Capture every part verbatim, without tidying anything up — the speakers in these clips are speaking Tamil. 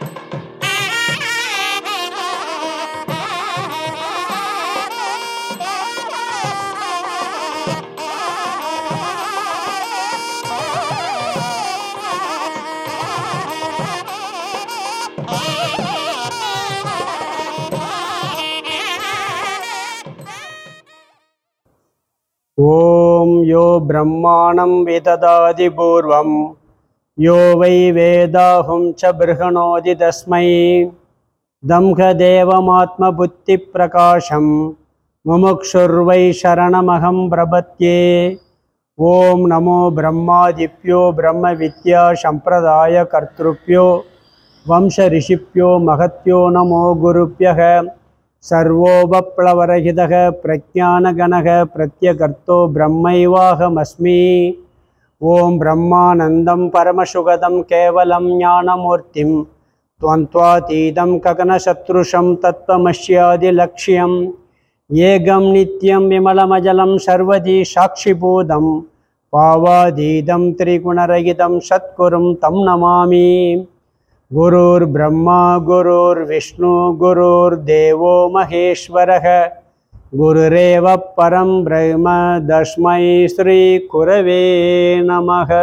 ஓம் யோ பிரம்மாணம் விததாதி பூர்வம் யோ வை வேதாஹும் ச பிருஹணோதி தஸ்மை தம்ஹ தேவமாத்ம புத்தி பிரகாசம் முமுக்ஷுர்வை சரணமகம் பிரபத்யே. ஓம் நமோ பிரம்மாதிப்யோ பிரம்ம வித்யா சம்பிரதாய கர்த்ருப்யோ வம்ச ரிஷிப்யோ மகத்யோ நமோ குருப்யக. சர்வோபப்ளவரஹிதக பிரஜானகணக பிரத்யகர்த்தோ பிரம்மைவாஹமஸ்மி. ஓம் பிரம்மானந்தம் பரமசுகதம் கேவலம் ஞானமூர்த்திம் த்வந்த்வாதீதம் ககனசத்ருஷம் தத்வமஸ்யாதிலக்ஷ்யம். ஏகம் நித்யம் விமலமஜலம் சர்வதி சாட்சிபூதம் பாவாதீதம் திரிகுணரகிதம் சத்குரும் தம் நமாமி. குருர் பிரம்மா குருர் விஷ்ணு குருர் தேவோ மகேஸ்வரः குருரேவ பரம் பிரம்ம தஸ்மை ஸ்ரீ குரவே நமः.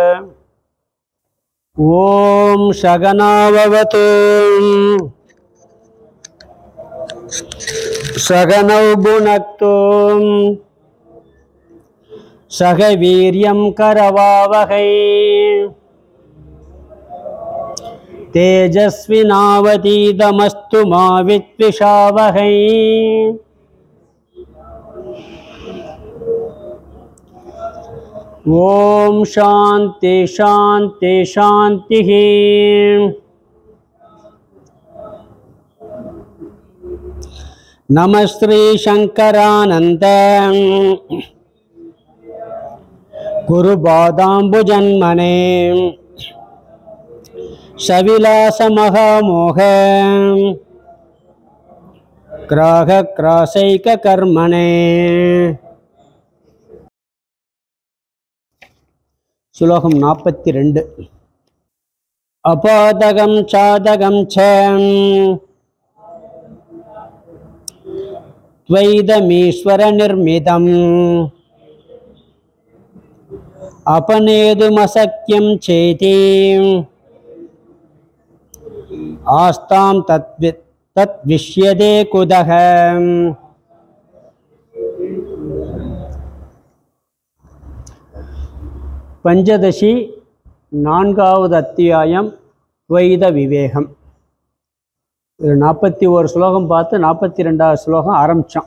ஓம் சகனாவவது சகனௌ புனக்து சக வீர்யம் கரவாவகை தேஜஸ்வினாவதீதமஸ்து மா வித்விஷாவகை. ஓம் சாந்தி சாந்தி சாந்தி. நமஸ்ரீ சங்கரானந்த குருபாதாம்புஜன்மனே சவிலாசமகாமோக கிராக கிராசைக கர்மணே. ஸ்லோகம் நாற்பத்தி ரெண்டு. அபாதகம் சாதகம் ச த்வைதமீஸ்வர நிர்மிதம் அபநேதுமசக்யம் சேதி ஆஸ்தாம் தத் தத் விஷ்யதே குதக. பஞ்சதசி நான்காவது அத்தியாயம் துவைத விவேகம். இது நாற்பத்தி ஒரு ஸ்லோகம் பார்த்து நாற்பத்தி ரெண்டாவது ஸ்லோகம் ஆரம்பித்தோம்.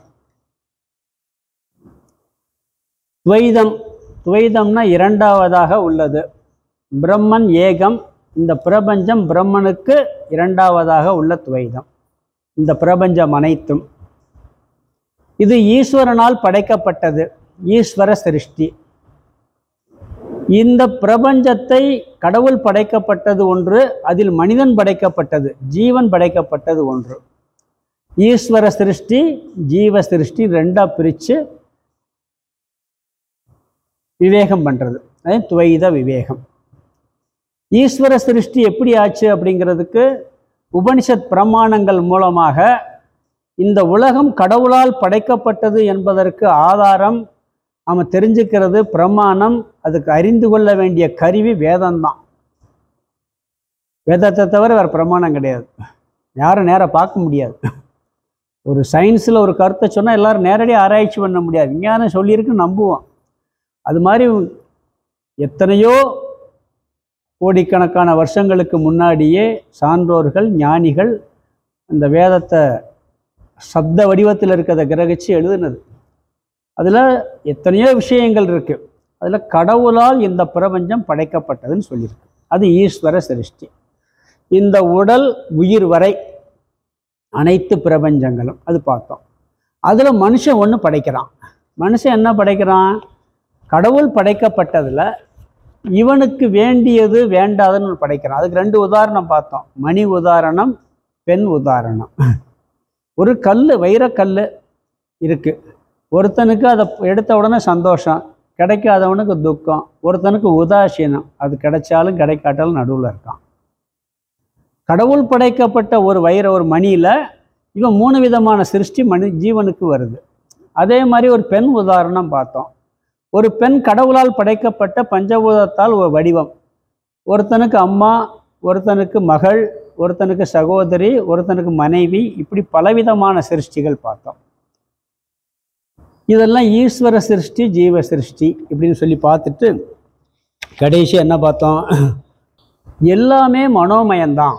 துவைதம் துவைதம்னா இரண்டாவதாக உள்ளது. பிரம்மன் ஏகம், இந்த பிரபஞ்சம் பிரம்மனுக்கு இரண்டாவதாக உள்ள துவைதம். இந்த பிரபஞ்சம் அனைத்தும் இது ஈஸ்வரனால் படைக்கப்பட்டது, ஈஸ்வர சிருஷ்டி. இந்த பிரபஞ்சத்தை கடவுள் படைக்கப்பட்டது ஒன்று, அதில் மனிதன் படைக்கப்பட்டது, ஜீவன் படைக்கப்பட்டது ஒன்று. ஈஸ்வர சிருஷ்டி ஜீவ சிருஷ்டி ரெண்டா பிரித்து விவேகம் பண்ணுறது, அது துவைத விவேகம். ஈஸ்வர சிருஷ்டி எப்படி ஆச்சு அப்படிங்கிறதுக்கு உபனிஷத் பிரமாணங்கள் மூலமாக இந்த உலகம் கடவுளால் படைக்கப்பட்டது என்பதற்கு ஆதாரம் நம்ம தெரிஞ்சுக்கிறது பிரமாணம். அதுக்கு அறிந்து கொள்ள வேண்டிய கருவி வேதம்தான். வேதத்தை தவிர வேறு பிரமாணம் கிடையாது. யாரும் நேராக பார்க்க முடியாது. ஒரு சயின்ஸில் ஒரு கருத்தை சொன்னால் எல்லோரும் நேரடியாக ஆராய்ச்சி பண்ண முடியாது. விஞ்ஞானம் சொல்லியிருக்கு நம்புவோம். அது மாதிரி எத்தனையோ கோடிக்கணக்கான வருஷங்களுக்கு முன்னாடியே சான்றோர்கள் ஞானிகள் அந்த வேதத்தை சப்த வடிவத்தில் இருக்கிறத கிரகிச்சு எழுதுனது. அதில் எத்தனையோ விஷயங்கள் இருக்குது. அதில் கடவுளால் இந்த பிரபஞ்சம் படைக்கப்பட்டதுன்னு சொல்லியிருக்கு. அது ஈஸ்வர சிருஷ்டி. இந்த உடல் உயிர் வரை அனைத்து பிரபஞ்சங்களும் அது பார்த்தோம். அதில் மனுஷன் ஒன்று படைக்கிறான். மனுஷன் என்ன படைக்கிறான்? கடவுள் படைக்கப்பட்டதில் இவனுக்கு வேண்டியது வேண்டாதுன்னு படைக்கிறான். அதுக்கு ரெண்டு உதாரணம் பார்த்தோம். மணி உதாரணம், பெண் உதாரணம். ஒரு கல், வைரக்கல் இருக்குது. ஒருத்தனுக்கு அதை எடுத்த உடனே சந்தோஷம், கிடைக்காதவனுக்கு துக்கம். ஒருத்தனுக்கு உதாசீனம், அது கிடைச்சாலும் கிடைக்காட்டாலும் நடுவில் இருக்கான். கடவுள் படைக்கப்பட்ட ஒரு வைர ஒரு மணியில் இவன் மூணு விதமான சிருஷ்டி மனி ஜீவனுக்கு வருது. அதே மாதிரி ஒரு பெண் உதாரணம் பார்த்தோம். ஒரு பெண் கடவுளால் படைக்கப்பட்ட பஞ்சபூதத்தால் ஒரு வடிவம். ஒருத்தனுக்கு அம்மா, ஒருத்தனுக்கு மகள், ஒருத்தனுக்கு சகோதரி, ஒருத்தனுக்கு மனைவி, இப்படி பலவிதமான சிருஷ்டிகள் பார்த்தோம். இதெல்லாம் ஈஸ்வர சிருஷ்டி, ஜீவ சிருஷ்டி இப்படின்னு சொல்லி பார்த்துட்டு கடைசி என்ன பார்த்தோம்? எல்லாமே மனோமயம்தான்.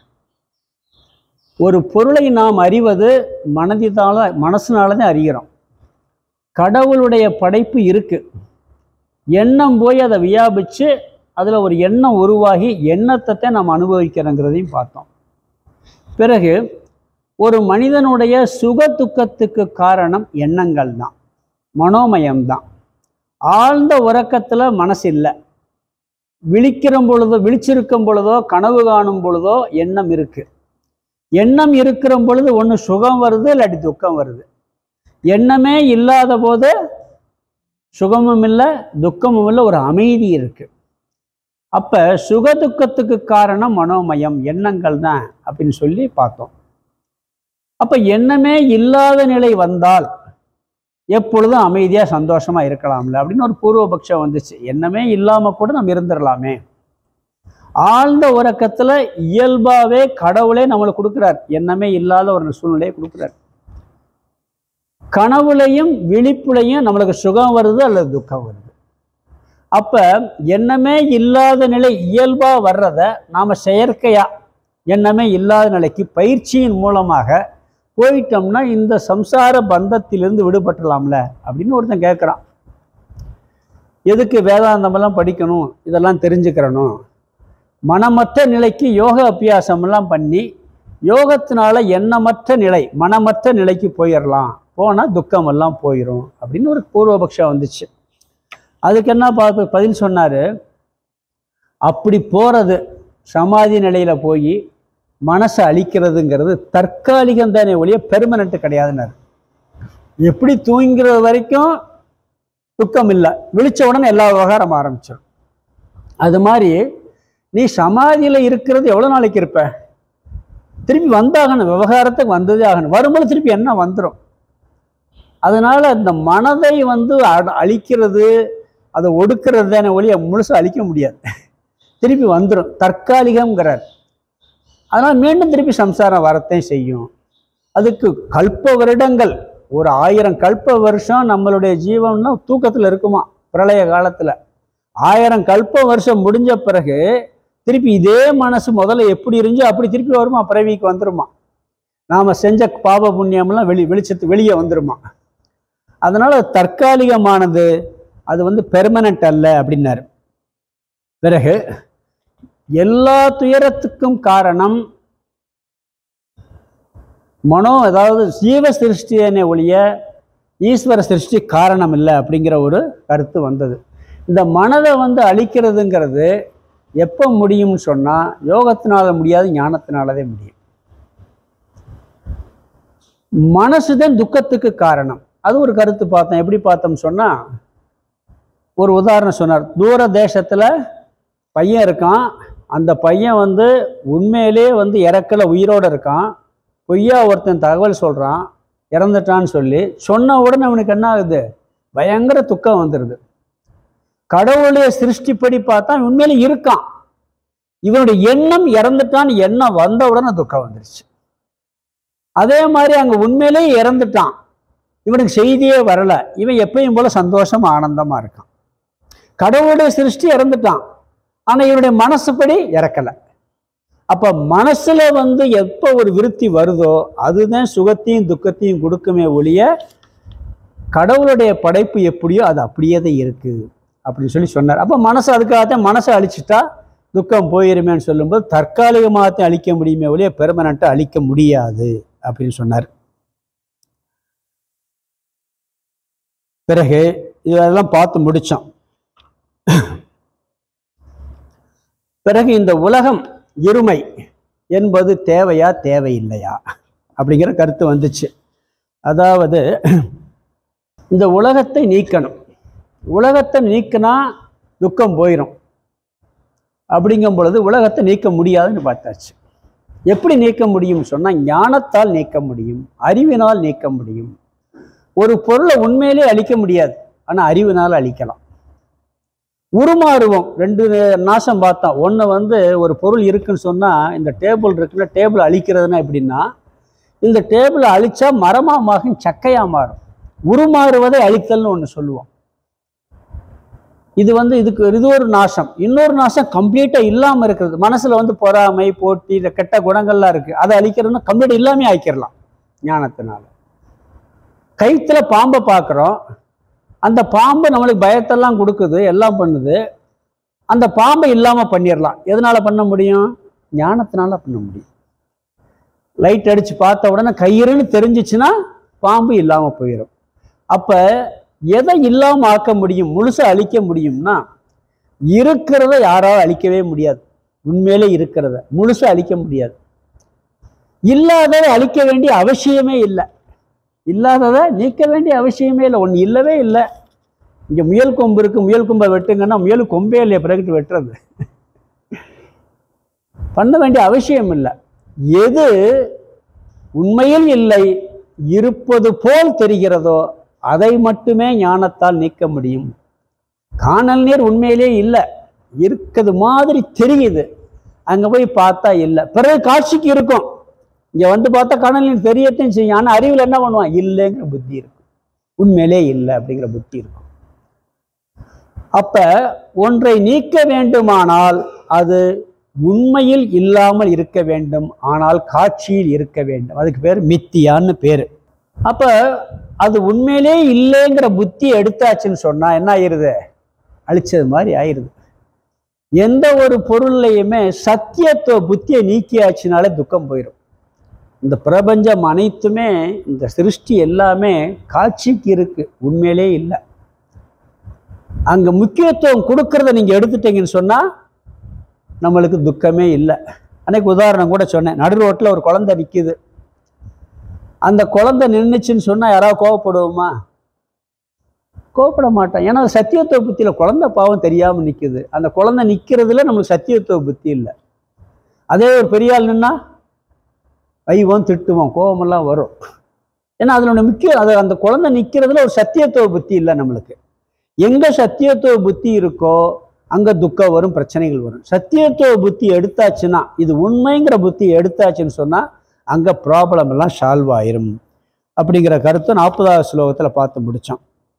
ஒரு பொருளை நாம் அறிவது மனதினால மனசுனால தான் அறிகிறோம். கடவுளுடைய படைப்பு இருக்கு, எண்ணம் போய் அதை வியாபிச்சு அதில் ஒரு எண்ணம் உருவாகி எண்ணத்தை நாம் அனுபவிக்கிறோங்கிறதையும் பார்த்தோம். பிறகு ஒரு மனிதனுடைய சுக துக்கத்துக்கு காரணம் எண்ணங்கள் தான், மனோமயம்தான். ஆழ்ந்த உறக்கத்தில் மனசு இல்லை, விழிக்கிற பொழுதோ விழிச்சிருக்கும் பொழுதோ கனவு காணும் பொழுதோ எண்ணம் இருக்கு. எண்ணம் இருக்கிற பொழுது ஒன்று சுகம் வருது, இல்லாட்டி துக்கம் வருது. எண்ணமே இல்லாத போது சுகமும் இல்லை துக்கமும் இல்லை, ஒரு அமைதி இருக்கு. அப்போ சுக துக்கத்துக்கு காரணம் மனோமயம், எண்ணங்கள் தான் அப்படின்னு சொல்லி பார்த்தோம். அப்போ எண்ணமே இல்லாத நிலை வந்தால் எப்பொழுதும் அமைதியாக சந்தோஷமாக இருக்கலாம்ல அப்படின்னு ஒரு பூர்வபக்ஷம் வந்துச்சு. எண்ணமே இல்லாமல் கூட நம்ம இருந்துடலாமே. ஆழ்ந்த உறக்கத்தில் இயல்பாகவே கடவுளே நம்மளுக்கு கொடுக்குறார், எண்ணமே இல்லாத ஒரு சூழ்நிலையை கொடுக்குறார். கனவுலையும் விழிப்புலையும் நம்மளுக்கு சுகம் வருது அல்லது துக்கம் வருது. அப்போ எண்ணமே இல்லாத நிலை இயல்பாக வர்றத நாம் செயற்கையாக எண்ணமே இல்லாத நிலைக்கு பயிற்சியின் மூலமாக போயிட்டோம்னா இந்த சம்சார பந்தத்திலிருந்து விடுபட்டுலாம்ல அப்படின்னு ஒருத்தன் கேட்குறான். எதுக்கு வேதாந்தமெல்லாம் படிக்கணும், இதெல்லாம் தெரிஞ்சுக்கிறணும்? மனமற்ற நிலைக்கு யோக அபியாசமெல்லாம் பண்ணி யோகத்தினால எண்ணமற்ற நிலை மனமற்ற நிலைக்கு போயிடலாம், போனால் துக்கமெல்லாம் போயிடும் அப்படின்னு ஒரு பூர்வபக்ஷம் வந்துச்சு. அதுக்கு என்ன பார்த்து பதில் சொன்னார்? அப்படி போகிறது சமாதி நிலையில் போய் மனசை அழிக்கிறதுங்கிறது தற்காலிகம் தானே ஒழிய பெர்மனண்ட் கிடையாதுன்னாரு. எப்படி தூங்கிறது வரைக்கும் துக்கம் இல்லை, விழிச்ச உடனே எல்லா விவகாரம் ஆரம்பிச்சிடும். அது மாதிரி நீ சமாதியில் இருக்கிறது எவ்வளோ நாளைக்கு இருப்ப? திருப்பி வந்தாகணும், விவகாரத்துக்கு வந்ததே ஆகணும். வரும்போது திருப்பி என்ன வந்துடும். அதனால் இந்த மனதை வந்து அழிக்கிறது, அதை ஒடுக்கிறது தானே ஒழிய முழுசாக அழிக்க முடியாது. திருப்பி வந்துடும், தற்காலிகங்கிறார். அதனால் மீண்டும் திருப்பி சம்சாரம் வரத்தையும் செய்யும். அதுக்கு கல்ப வருடங்கள், ஒரு ஆயிரம் கல்ப வருஷம் நம்மளுடைய ஜீவன்னா தூக்கத்தில் இருக்குமா பிரளய காலத்தில். ஆயிரம் கல்ப வருஷம் முடிஞ்ச பிறகு திருப்பி இதே மனசு முதல்ல எப்படி இருந்துச்சோ அப்படி திருப்பி வருமா, பிறவிக்கு வந்துருமா. நாம் செஞ்ச பாப புண்ணியம்லாம் வெளி வெளிச்சத்து வெளியே வந்துருமா. அதனால் தற்காலிகமானது, அது வந்து பெர்மனண்ட் அல்ல அப்படின்னாரு. பிறகு எல்லா துயரத்துக்கும் காரணம் மனோ, அதாவது ஜீவ சிருஷ்டியனை ஒழிய ஈஸ்வர சிருஷ்டி காரணம் இல்லை அப்படிங்கிற ஒரு கருத்து வந்தது. இந்த மனதை வந்து அழிக்கிறதுங்கிறது எப்போ முடியும்னு சொன்னால் யோகத்தினால முடியாது, ஞானத்தினாலதே முடியும். மனசுதான் துக்கத்துக்கு காரணம். அது ஒரு கருத்து பார்த்தோம். எப்படி பார்த்தோம்னு சொன்னால், ஒரு உதாரணம் சொன்னார். தூர தேசத்தில் பையன் இருக்கான், அந்த பையன் வந்து உண்மையிலே வந்து இறக்கல, உயிரோடு இருக்கான். பொய்யா ஒருத்தன் தகவல் சொல்கிறான் இறந்துட்டான்னு சொல்லி. சொன்ன உடனே அவனுக்கு என்ன ஆகுது? பயங்கர துக்கம் வந்துடுது. கடவுளுடைய சிருஷ்டிப்படி பார்த்தா உண்மையிலே இருக்கான், இவனுடைய எண்ணம் இறந்துட்டான்னு எண்ணம் வந்த உடனே துக்கம் வந்துருச்சு. அதே மாதிரி அங்கே உண்மையிலே இறந்துட்டான், இவனுக்கு செய்தியே வரல, இவன் எப்பயும் போல சந்தோஷமா ஆனந்தமா இருக்கான். கடவுளுடைய சிருஷ்டி இறந்துட்டான், ஆனா இவனுடைய மனசுப்படி இறக்கலை. அப்ப மனசுல வந்து எப்போ ஒரு விருத்தி வருதோ அதுதான் சுகத்தையும் துக்கத்தையும் கொடுக்குமே ஒழிய கடவுளுடைய படைப்பு எப்படியோ அது அப்படியே தான் இருக்கு அப்படின்னு சொல்லி சொன்னார். அப்போ மனசு அதுக்காகத்தான் மனசை அழிச்சிட்டா துக்கம் போயிருமேன்னு சொல்லும்போது தற்காலிகமாகத்தான் அழிக்க முடியுமே ஒழிய பெர்மனண்ட்டாக அழிக்க முடியாது அப்படின்னு சொன்னார். பிறகு இதெல்லாம் பார்த்து முடித்தோம். பிறகு இந்த உலகம் இருமை என்பது தேவையா தேவையில்லையா அப்படிங்கிற கருத்து வந்துச்சு. அதாவது இந்த உலகத்தை நீக்கணும், உலகத்தை நீக்கினா துக்கம் போயிடும் அப்படிங்கும் பொழுது உலகத்தை நீக்க முடியாதுன்னு பார்த்தாச்சு. எப்படி நீக்க முடியும் சொன்னால் ஞானத்தால் நீக்க முடியும், அறிவினால் நீக்க முடியும். ஒரு பொருளை உண்மையிலே அழிக்க முடியாது, ஆனால் அறிவினால் அழிக்கலாம். உருமாறுவோம். ரெண்டு நாசம் பார்த்தோம். ஒன்று வந்து ஒரு பொருள் இருக்குன்னு சொன்னால், இந்த டேபிள் இருக்குன்னா டேபிள் அழிக்கிறதுனா எப்படின்னா, இந்த டேபிளை அழிச்சா மரமாக மாறும், சக்கையாக மாறும். உருமாறுவதை அழித்தல்னு ஒன்று சொல்லுவோம். இது வந்து இதுக்கு இது ஒரு நாசம். இன்னொரு நாசம் கம்ப்ளீட்டாக இல்லாமல் இருக்கிறது. மனசில் வந்து பொறாமை, போட்டி, இந்த கெட்ட குணங்கள்லாம் இருக்குது, அதை அழிக்கிறதுன்னா கம்ப்ளீட்டாக இல்லாமல் ஆக்கிடலாம் ஞானத்தினால. கைத்துல பாம்பை பார்க்குறோம், அந்த பாம்பு நம்மளுக்கு பயத்தெல்லாம் கொடுக்குது, எல்லாம் பண்ணுது. அந்த பாம்பை இல்லாமல் பண்ணிடலாம். எதனால பண்ண முடியும்? ஞானத்தினால பண்ண முடியும். லைட் அடித்து பார்த்த உடனே கயிறுன்னு தெரிஞ்சிச்சுன்னா பாம்பு இல்லாமல் போயிடும். அப்போ எதை இல்லாமல் ஆக்க முடியும், முழுசாக அழிக்க முடியும்னா, இருக்கிறத யாராலும் அழிக்கவே முடியாது. உண்மையிலே இருக்கிறத முழுசாக அழிக்க முடியாது. இல்லாததை அழிக்க வேண்டிய அவசியமே இல்லை. இல்லாததை நீக்க வேண்டிய அவசியமே இல்லை. ஒன்று இல்லவே இல்லை. இங்கே முயல் கொம்பு இருக்கு, முயல் கொம்பை வெட்டுங்கன்னா முயல் கொம்பே இல்லையா, பிறகு வெட்டுறது பண்ண வேண்டிய அவசியம் இல்லை. எது உண்மையில் இல்லை, இருப்பது போல் தெரிகிறதோ அதை மட்டுமே ஞானத்தால் நீக்க முடியும். காணல் நீர் உண்மையிலே இல்லை, இருக்கிறது மாதிரி தெரியுது, அங்கே போய் பார்த்தா இல்லை. பிறகு காட்சிக்கு இருக்கும், இங்கே வந்து பார்த்தா காணல் நீர் தெரியத்தையும் செய்யும். ஆனால் அறிவில் என்ன பண்ணுவான்? இல்லைங்கிற புத்தி இருக்கும், உண்மையிலே இல்லை அப்படிங்கிற புத்தி இருக்கும். அப்ப ஒன்றை நீக்க வேண்டுமானால் அது உண்மையில் இல்லாமல் இருக்க வேண்டும், ஆனால் காட்சியில் இருக்க வேண்டும். அதுக்கு பேர் மித்தியான்னு பேரு. அப்ப அது உண்மையிலே இல்லைங்கிற புத்தி எடுத்தாச்சுன்னு சொன்னா என்ன ஆயிருது? அழிச்சது மாதிரி ஆயிருது. எந்த ஒரு பொருள்லையுமே சத்தியத்துவ புத்தியை நீக்கியாச்சுனாலே துக்கம் போயிடும். இந்த பிரபஞ்சம் அனைத்துமே, இந்த சிருஷ்டி எல்லாமே காட்சிக்கு இருக்கு, உண்மையிலே இல்லை. அங்க முக்கியத்துவம் கொடுக்கறத நீங்க எடுத்துட்டீங்கன்னு சொன்னா நம்மளுக்கு துக்கமே இல்லை. அன்னைக்கு உதாரணம் கூட சொன்னேன். நடு ரோட்டில் ஒரு குழந்தை நிற்குது, அந்த குழந்தை நின்றுச்சுன்னு சொன்னா யாராவது கோவப்படுவோமா? கோவப்பட மாட்டோம். ஏன்னா சத்தியத்துவ புத்தியில குழந்தை பாவம் தெரியாம நிற்குது. அந்த குழந்தை நிற்கிறதுல நம்மளுக்கு சத்தியத்துவ புத்தி இல்லை. அதே ஒரு பெரியாள் நின்னா ஐவோம், திட்டுவோம், கோபமெல்லாம் வரும். ஏன்னா அதனோட முக்கியம் அது, அந்த குழந்தை நிற்கிறதுல ஒரு சத்தியத்துவ புத்தி இல்லை நம்மளுக்கு. எங்க சத்தியத்துவ புத்தி இருக்கோ அங்க துக்கம் வரும், பிரச்சனைகள் வரும். சத்தியத்துவ புத்தி எடுத்தாச்சுன்னா, இது உண்மைங்கிற புத்தி எடுத்தாச்சுன்னு சொன்னா அங்க ப்ராப்ளம் எல்லாம் சால்வ் ஆயிரும் அப்படிங்கிற கருத்தை நாற்பதாவது ஸ்லோகத்துல பார்த்து முடிச்சோம்.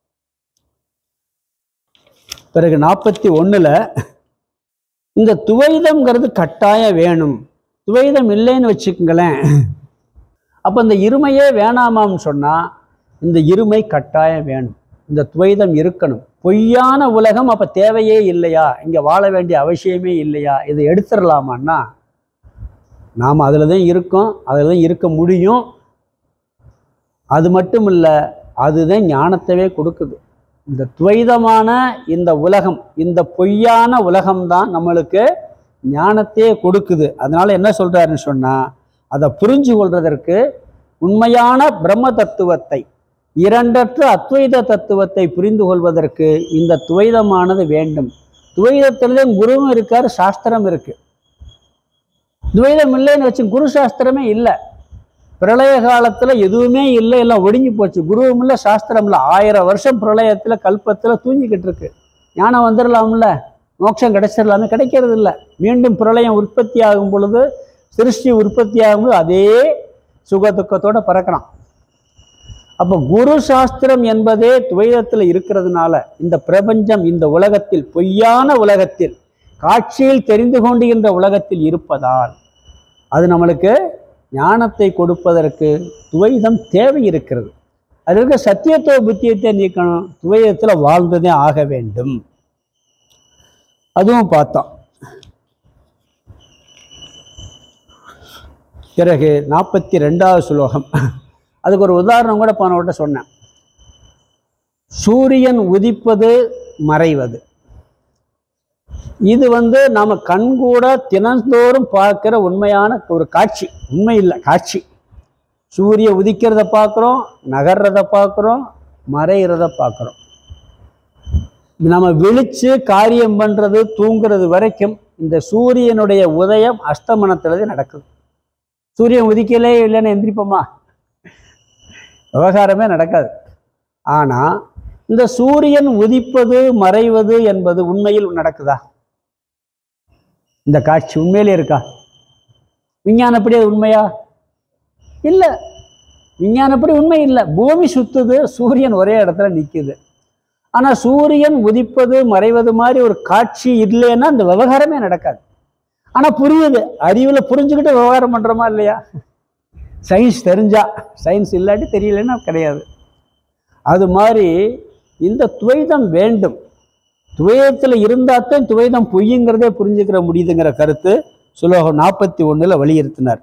பிறகு நாற்பத்தி ஒண்ணுல இந்த துவைதம்ங்கிறது கட்டாயம் வேணும். துவைதம் இல்லைன்னு வச்சுக்கோங்களேன், அப்ப இந்த இருமையே வேணாமான்னு சொன்னா இந்த இருமை கட்டாயம் வேணும். இந்த துவைதம் இருக்கணும். பொய்யான உலகம் அப்ப தேவையே இல்லையா, இங்க வாழ வேண்டிய அவசியமே இல்லையா, இதை எடுத்துடலாமான்னா நாம் அதில் தான் இருக்கோம், அதில் தான் இருக்க முடியும். அது மட்டும் இல்லை, அதுதான் ஞானத்தவே கொடுக்குது. இந்த துவைதமான இந்த உலகம், இந்த பொய்யான உலகம்தான் நம்மளுக்கு ஞானத்தையே கொடுக்குது. அதனால என்ன சொல்றாருன்னு சொன்னா, அதை புரிஞ்சு கொள்றதற்கு உண்மையான பிரம்ம தத்துவத்தை, இரண்டற்ற அத்வைத தத்துவத்தை புரிந்து கொள்வதற்கு இந்த துவைதமானது வேண்டும். துவைதத்திலே குருவும் இருக்காரு, சாஸ்திரம் இருக்கு. துவைதம் இல்லைன்னு வச்சு குரு சாஸ்திரமே இல்லை. பிரளய காலத்துல எதுவுமே இல்லை, எல்லாம் ஒடுங்கி போச்சு. குருவும் இல்லை, சாஸ்திரம் இல்லை. ஆயிரம் வருஷம் பிரளயத்துல கல்பத்துல தூங்கிக்கிட்டு இருக்கு. ஞானம் வந்துடலாம்ல, மோட்சம் கிடைச்சிடலாமே, கிடைக்கிறது இல்லை. மீண்டும் பிரளயம் உற்பத்தி ஆகும் பொழுது, சிருஷ்டி உற்பத்தி ஆகும்போது அதே சுக துக்கத்தோட பறக்கிறான். அப்போ குரு சாஸ்திரம் என்பதே துவைதத்தில் இருக்கிறதுனால இந்த பிரபஞ்சம், இந்த உலகத்தில், பொய்யான உலகத்தில், காட்சியில் தெரிந்து கொண்டுகின்ற உலகத்தில் இருப்பதால் அது நம்மளுக்கு ஞானத்தை கொடுப்பதற்கு துவைதம் தேவை இருக்கிறது. அது இருக்க சத்தியத்துவ புத்தியத்தை நீக்கணும், துவைதத்தில் வாழ்ந்ததே ஆக வேண்டும். அதுவும் பார்த்தோம். பிறகு நாற்பத்தி ரெண்டாவது ஸ்லோகம், அதுக்கு ஒரு உதாரணம் கூட போனவட்ட சொன்னேன். சூரியன் உதிப்பது மறைவது, இது வந்து நாம கண்கூட தினந்தோறும் பார்க்கிற உண்மையான ஒரு காட்சி. உண்மை இல்லை, காட்சி. சூரிய உதிக்கிறத பார்க்குறோம், நகர்றத பார்க்குறோம், மறைகிறத பார்க்குறோம். நம்ம விழிச்சு காரியம் பண்றது, தூங்குறது வரைக்கும் இந்த சூரியனுடைய உதயம் அஸ்தமனத்திலே நடக்குது. சூரியன் உதிக்கலே இல்லைன்னு எந்திரிப்போமா? விவகாரமே நடக்காது. ஆனால் இந்த சூரியன் உதிப்பது மறைவது என்பது உண்மையில் நடக்குதா? இந்த காட்சி உண்மையிலே இருக்கா? விஞ்ஞானப்படி அது உண்மையா? இல்லை, விஞ்ஞானப்படி உண்மை இல்லை. பூமி சுத்துது, சூரியன் ஒரே இடத்துல நிற்குது. ஆனால் சூரியன் உதிப்பது மறைவது மாதிரி ஒரு காட்சி இல்லைன்னா அந்த விவகாரமே நடக்காது. ஆனால் புரியுது, அறிவில் புரிஞ்சுக்கிட்டு விவகாரம் பண்ணுறோமா இல்லையா? சயின்ஸ் தெரிஞ்சா, சயின்ஸ் இல்லாட்டி தெரியலன்னா கிடையாது. அது மாதிரி இந்த துவைதம் வேண்டும். துவைதத்தில் இருந்தால்தான் துவைதம் பொய்யுங்கிறதே புரிஞ்சுக்கிற முடியுதுங்கிற கருத்து சுலோகம் நாற்பத்தி ஒன்றில் வலியுறுத்தினார்.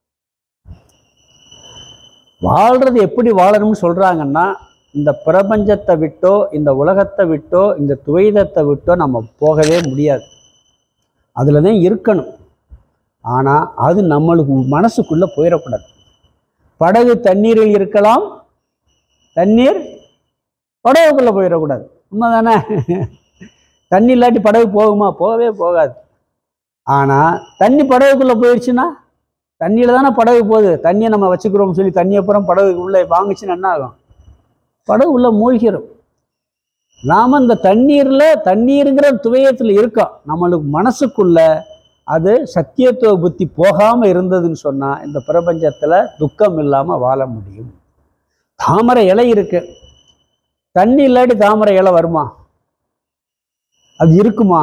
வாழ்றது எப்படி வாழணும்னு சொல்கிறாங்கன்னா, இந்த பிரபஞ்சத்தை விட்டோ இந்த உலகத்தை விட்டோ இந்த துவைதத்தை விட்டோ நம்ம போகவே முடியாது. அதில் தான் இருக்கணும். ஆனால் அது நம்மளுக்கு மனசுக்குள்ளே போயிடக்கூடாது. படகு தண்ணீரில் இருக்கலாம், தண்ணீர் படகுக்குள்ளே போயிடக்கூடாது. உண்மை தானே? தண்ணி இல்லாட்டி படகு போகுமா? போகவே போகாது. ஆனால் தண்ணி படகுக்குள்ளே போயிடுச்சுன்னா, தண்ணியில் தானே படகு போகுது. தண்ணியை நம்ம வச்சுக்கிறோம்னு சொல்லி தண்ணியை அப்புறம் படகுக்கு உள்ளே வாங்கிச்சுன்னா என்ன ஆகும்? படகு உள்ள மூழ்கிறோம். நாம் இந்த தண்ணீரில் தண்ணீருங்கிற துவையத்தில் இருக்கோம். நம்மளுக்கு மனசுக்குள்ள அது சத்தியத்துவ புத்தி போகாமல் இருந்ததுன்னு சொன்னால் இந்த பிரபஞ்சத்தில் துக்கம் இல்லாமல் வாழ முடியும். தாமரை இலை இருக்கு, தண்ணி இல்லாட்டி தாமரை இலை வருமா? அது இருக்குமா?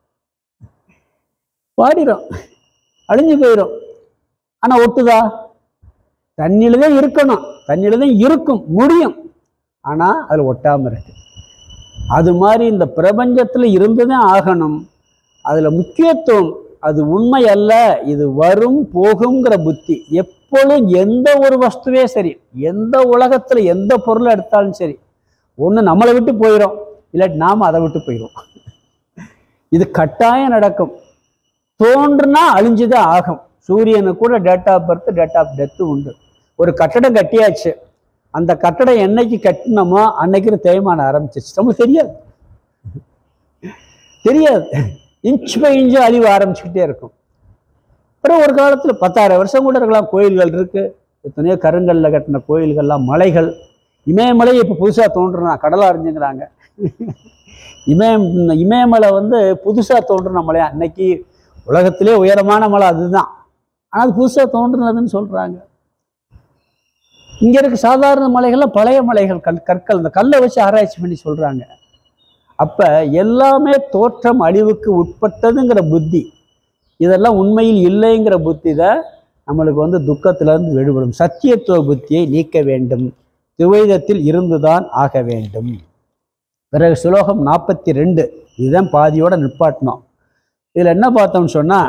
பாடிடும், அழிஞ்சு போயிடும். ஆனால் ஒட்டுதா? தண்ணியில தான் இருக்கணும், தண்ணியில தான் இருக்கும் முடியும். ஆனால் அதில் ஒட்டாமல் இருக்கு. அது மாதிரி இந்த பிரபஞ்சத்தில் இருந்துதான் ஆகணும். அதில் முக்கியத்துவம் அது உண்மை அல்ல, இது வரும் போகுங்கிற புத்தி. எப்பொழுதும் எந்த ஒரு வஸ்துவே சரி, எந்த உலகத்தில் எந்த பொருளை எடுத்தாலும் சரி, ஒன்று நம்மளை விட்டு போயிடும், இல்லாட்டி நாம் அதை விட்டு போயிடும். இது கட்டாயம் நடக்கும். தோன்றுனா அழிஞ்சுதான் ஆகும். சூரியனுக்கு கூட date of birth date of death உண்டு. ஒரு கட்டடம் கட்டியாச்சு, அந்த கட்டடம் என்னைக்கு கட்டினமோ அன்னைக்கு தேய்மானம் ஆரம்பிச்சிருச்சு. நம்மளுக்கு தெரியாது தெரியாது இன்ச் பை இன்ச்சு அழிவு ஆரம்பிச்சுக்கிட்டே இருக்கும். அப்புறம் ஒரு காலத்தில் பத்தாயிரம் வருஷம் கூட இருக்கலாம். கோயில்கள் இருக்கு, எத்தனையோ கருங்கல்ல கட்டின கோயில்கள்லாம், மலைகள். இமயமலை இப்போ புதுசாக தோன்றுனா கடலாக அறிஞ்சுங்கிறாங்க. இமயம் இமயமலை வந்து புதுசாக தோன்றுன மலை. அன்னைக்கு உலகத்திலே உயரமான மலை அதுதான், ஆனால் அது புதுசாக தோன்றுனதுன்னு சொல்கிறாங்க. இங்கே இருக்க சாதாரண மலைகள்லாம் பழைய மலைகள், கல் கற்கள், இந்த கல்லை வச்சு ஆராய்ச்சி பண்ணி சொல்கிறாங்க. அப்போ எல்லாமே தோற்றம் அழிவுக்கு உட்பட்டதுங்கிற புத்தி, இதெல்லாம் உண்மையில் இல்லைங்கிற புத்தி தான் நம்மளுக்கு வந்து துக்கத்திலிருந்து விடுபடும். சத்தியத்துவ புத்தியை நீக்க வேண்டும், துவைதத்தில் இருந்துதான் ஆக வேண்டும். பிறகு சுலோகம் நாற்பத்தி ரெண்டு, இதுதான் பாதியோட நிப்பாட்டினோம். இதில் என்ன பார்த்தோம்னு சொன்னால்,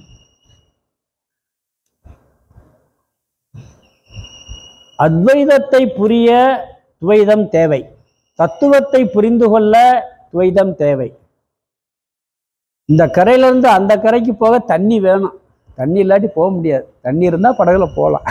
அத்வைதத்தை புரிய துவைதம் தேவை, தத்துவத்தை புரிந்து கொள்ள துவைதம் தேவை. இந்த கரையிலேருந்து அந்த கரைக்கு போக தண்ணி வேணும், தண்ணி இல்லாட்டி போக முடியாது. தண்ணி இருந்தால் படகுல போகலாம்,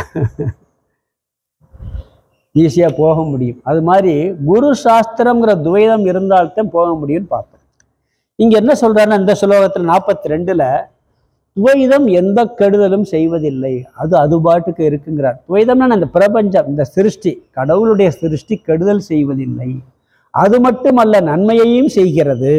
ஈஸியாக போக முடியும். அது மாதிரி குரு சாஸ்திரம்ங்கிற துவைதம் இருந்தால்தான் போக முடியும்னு பார்த்தோம். இங்கே என்ன சொல்கிறாருன்னா, இந்த சுலோகத்தில் நாற்பத்தி ரெண்டில் துவைதம் எந்த கெடுதலும் செய்வதில்லை, அது அது பாட்டுக்கு இருக்குங்கிறார். துவைதம்னா இந்த பிரபஞ்சம், இந்த சிருஷ்டி, கடவுளுடைய சிருஷ்டி கெடுதல் செய்வதில்லை. அது மட்டுமல்ல, நன்மையையும் செய்கிறது.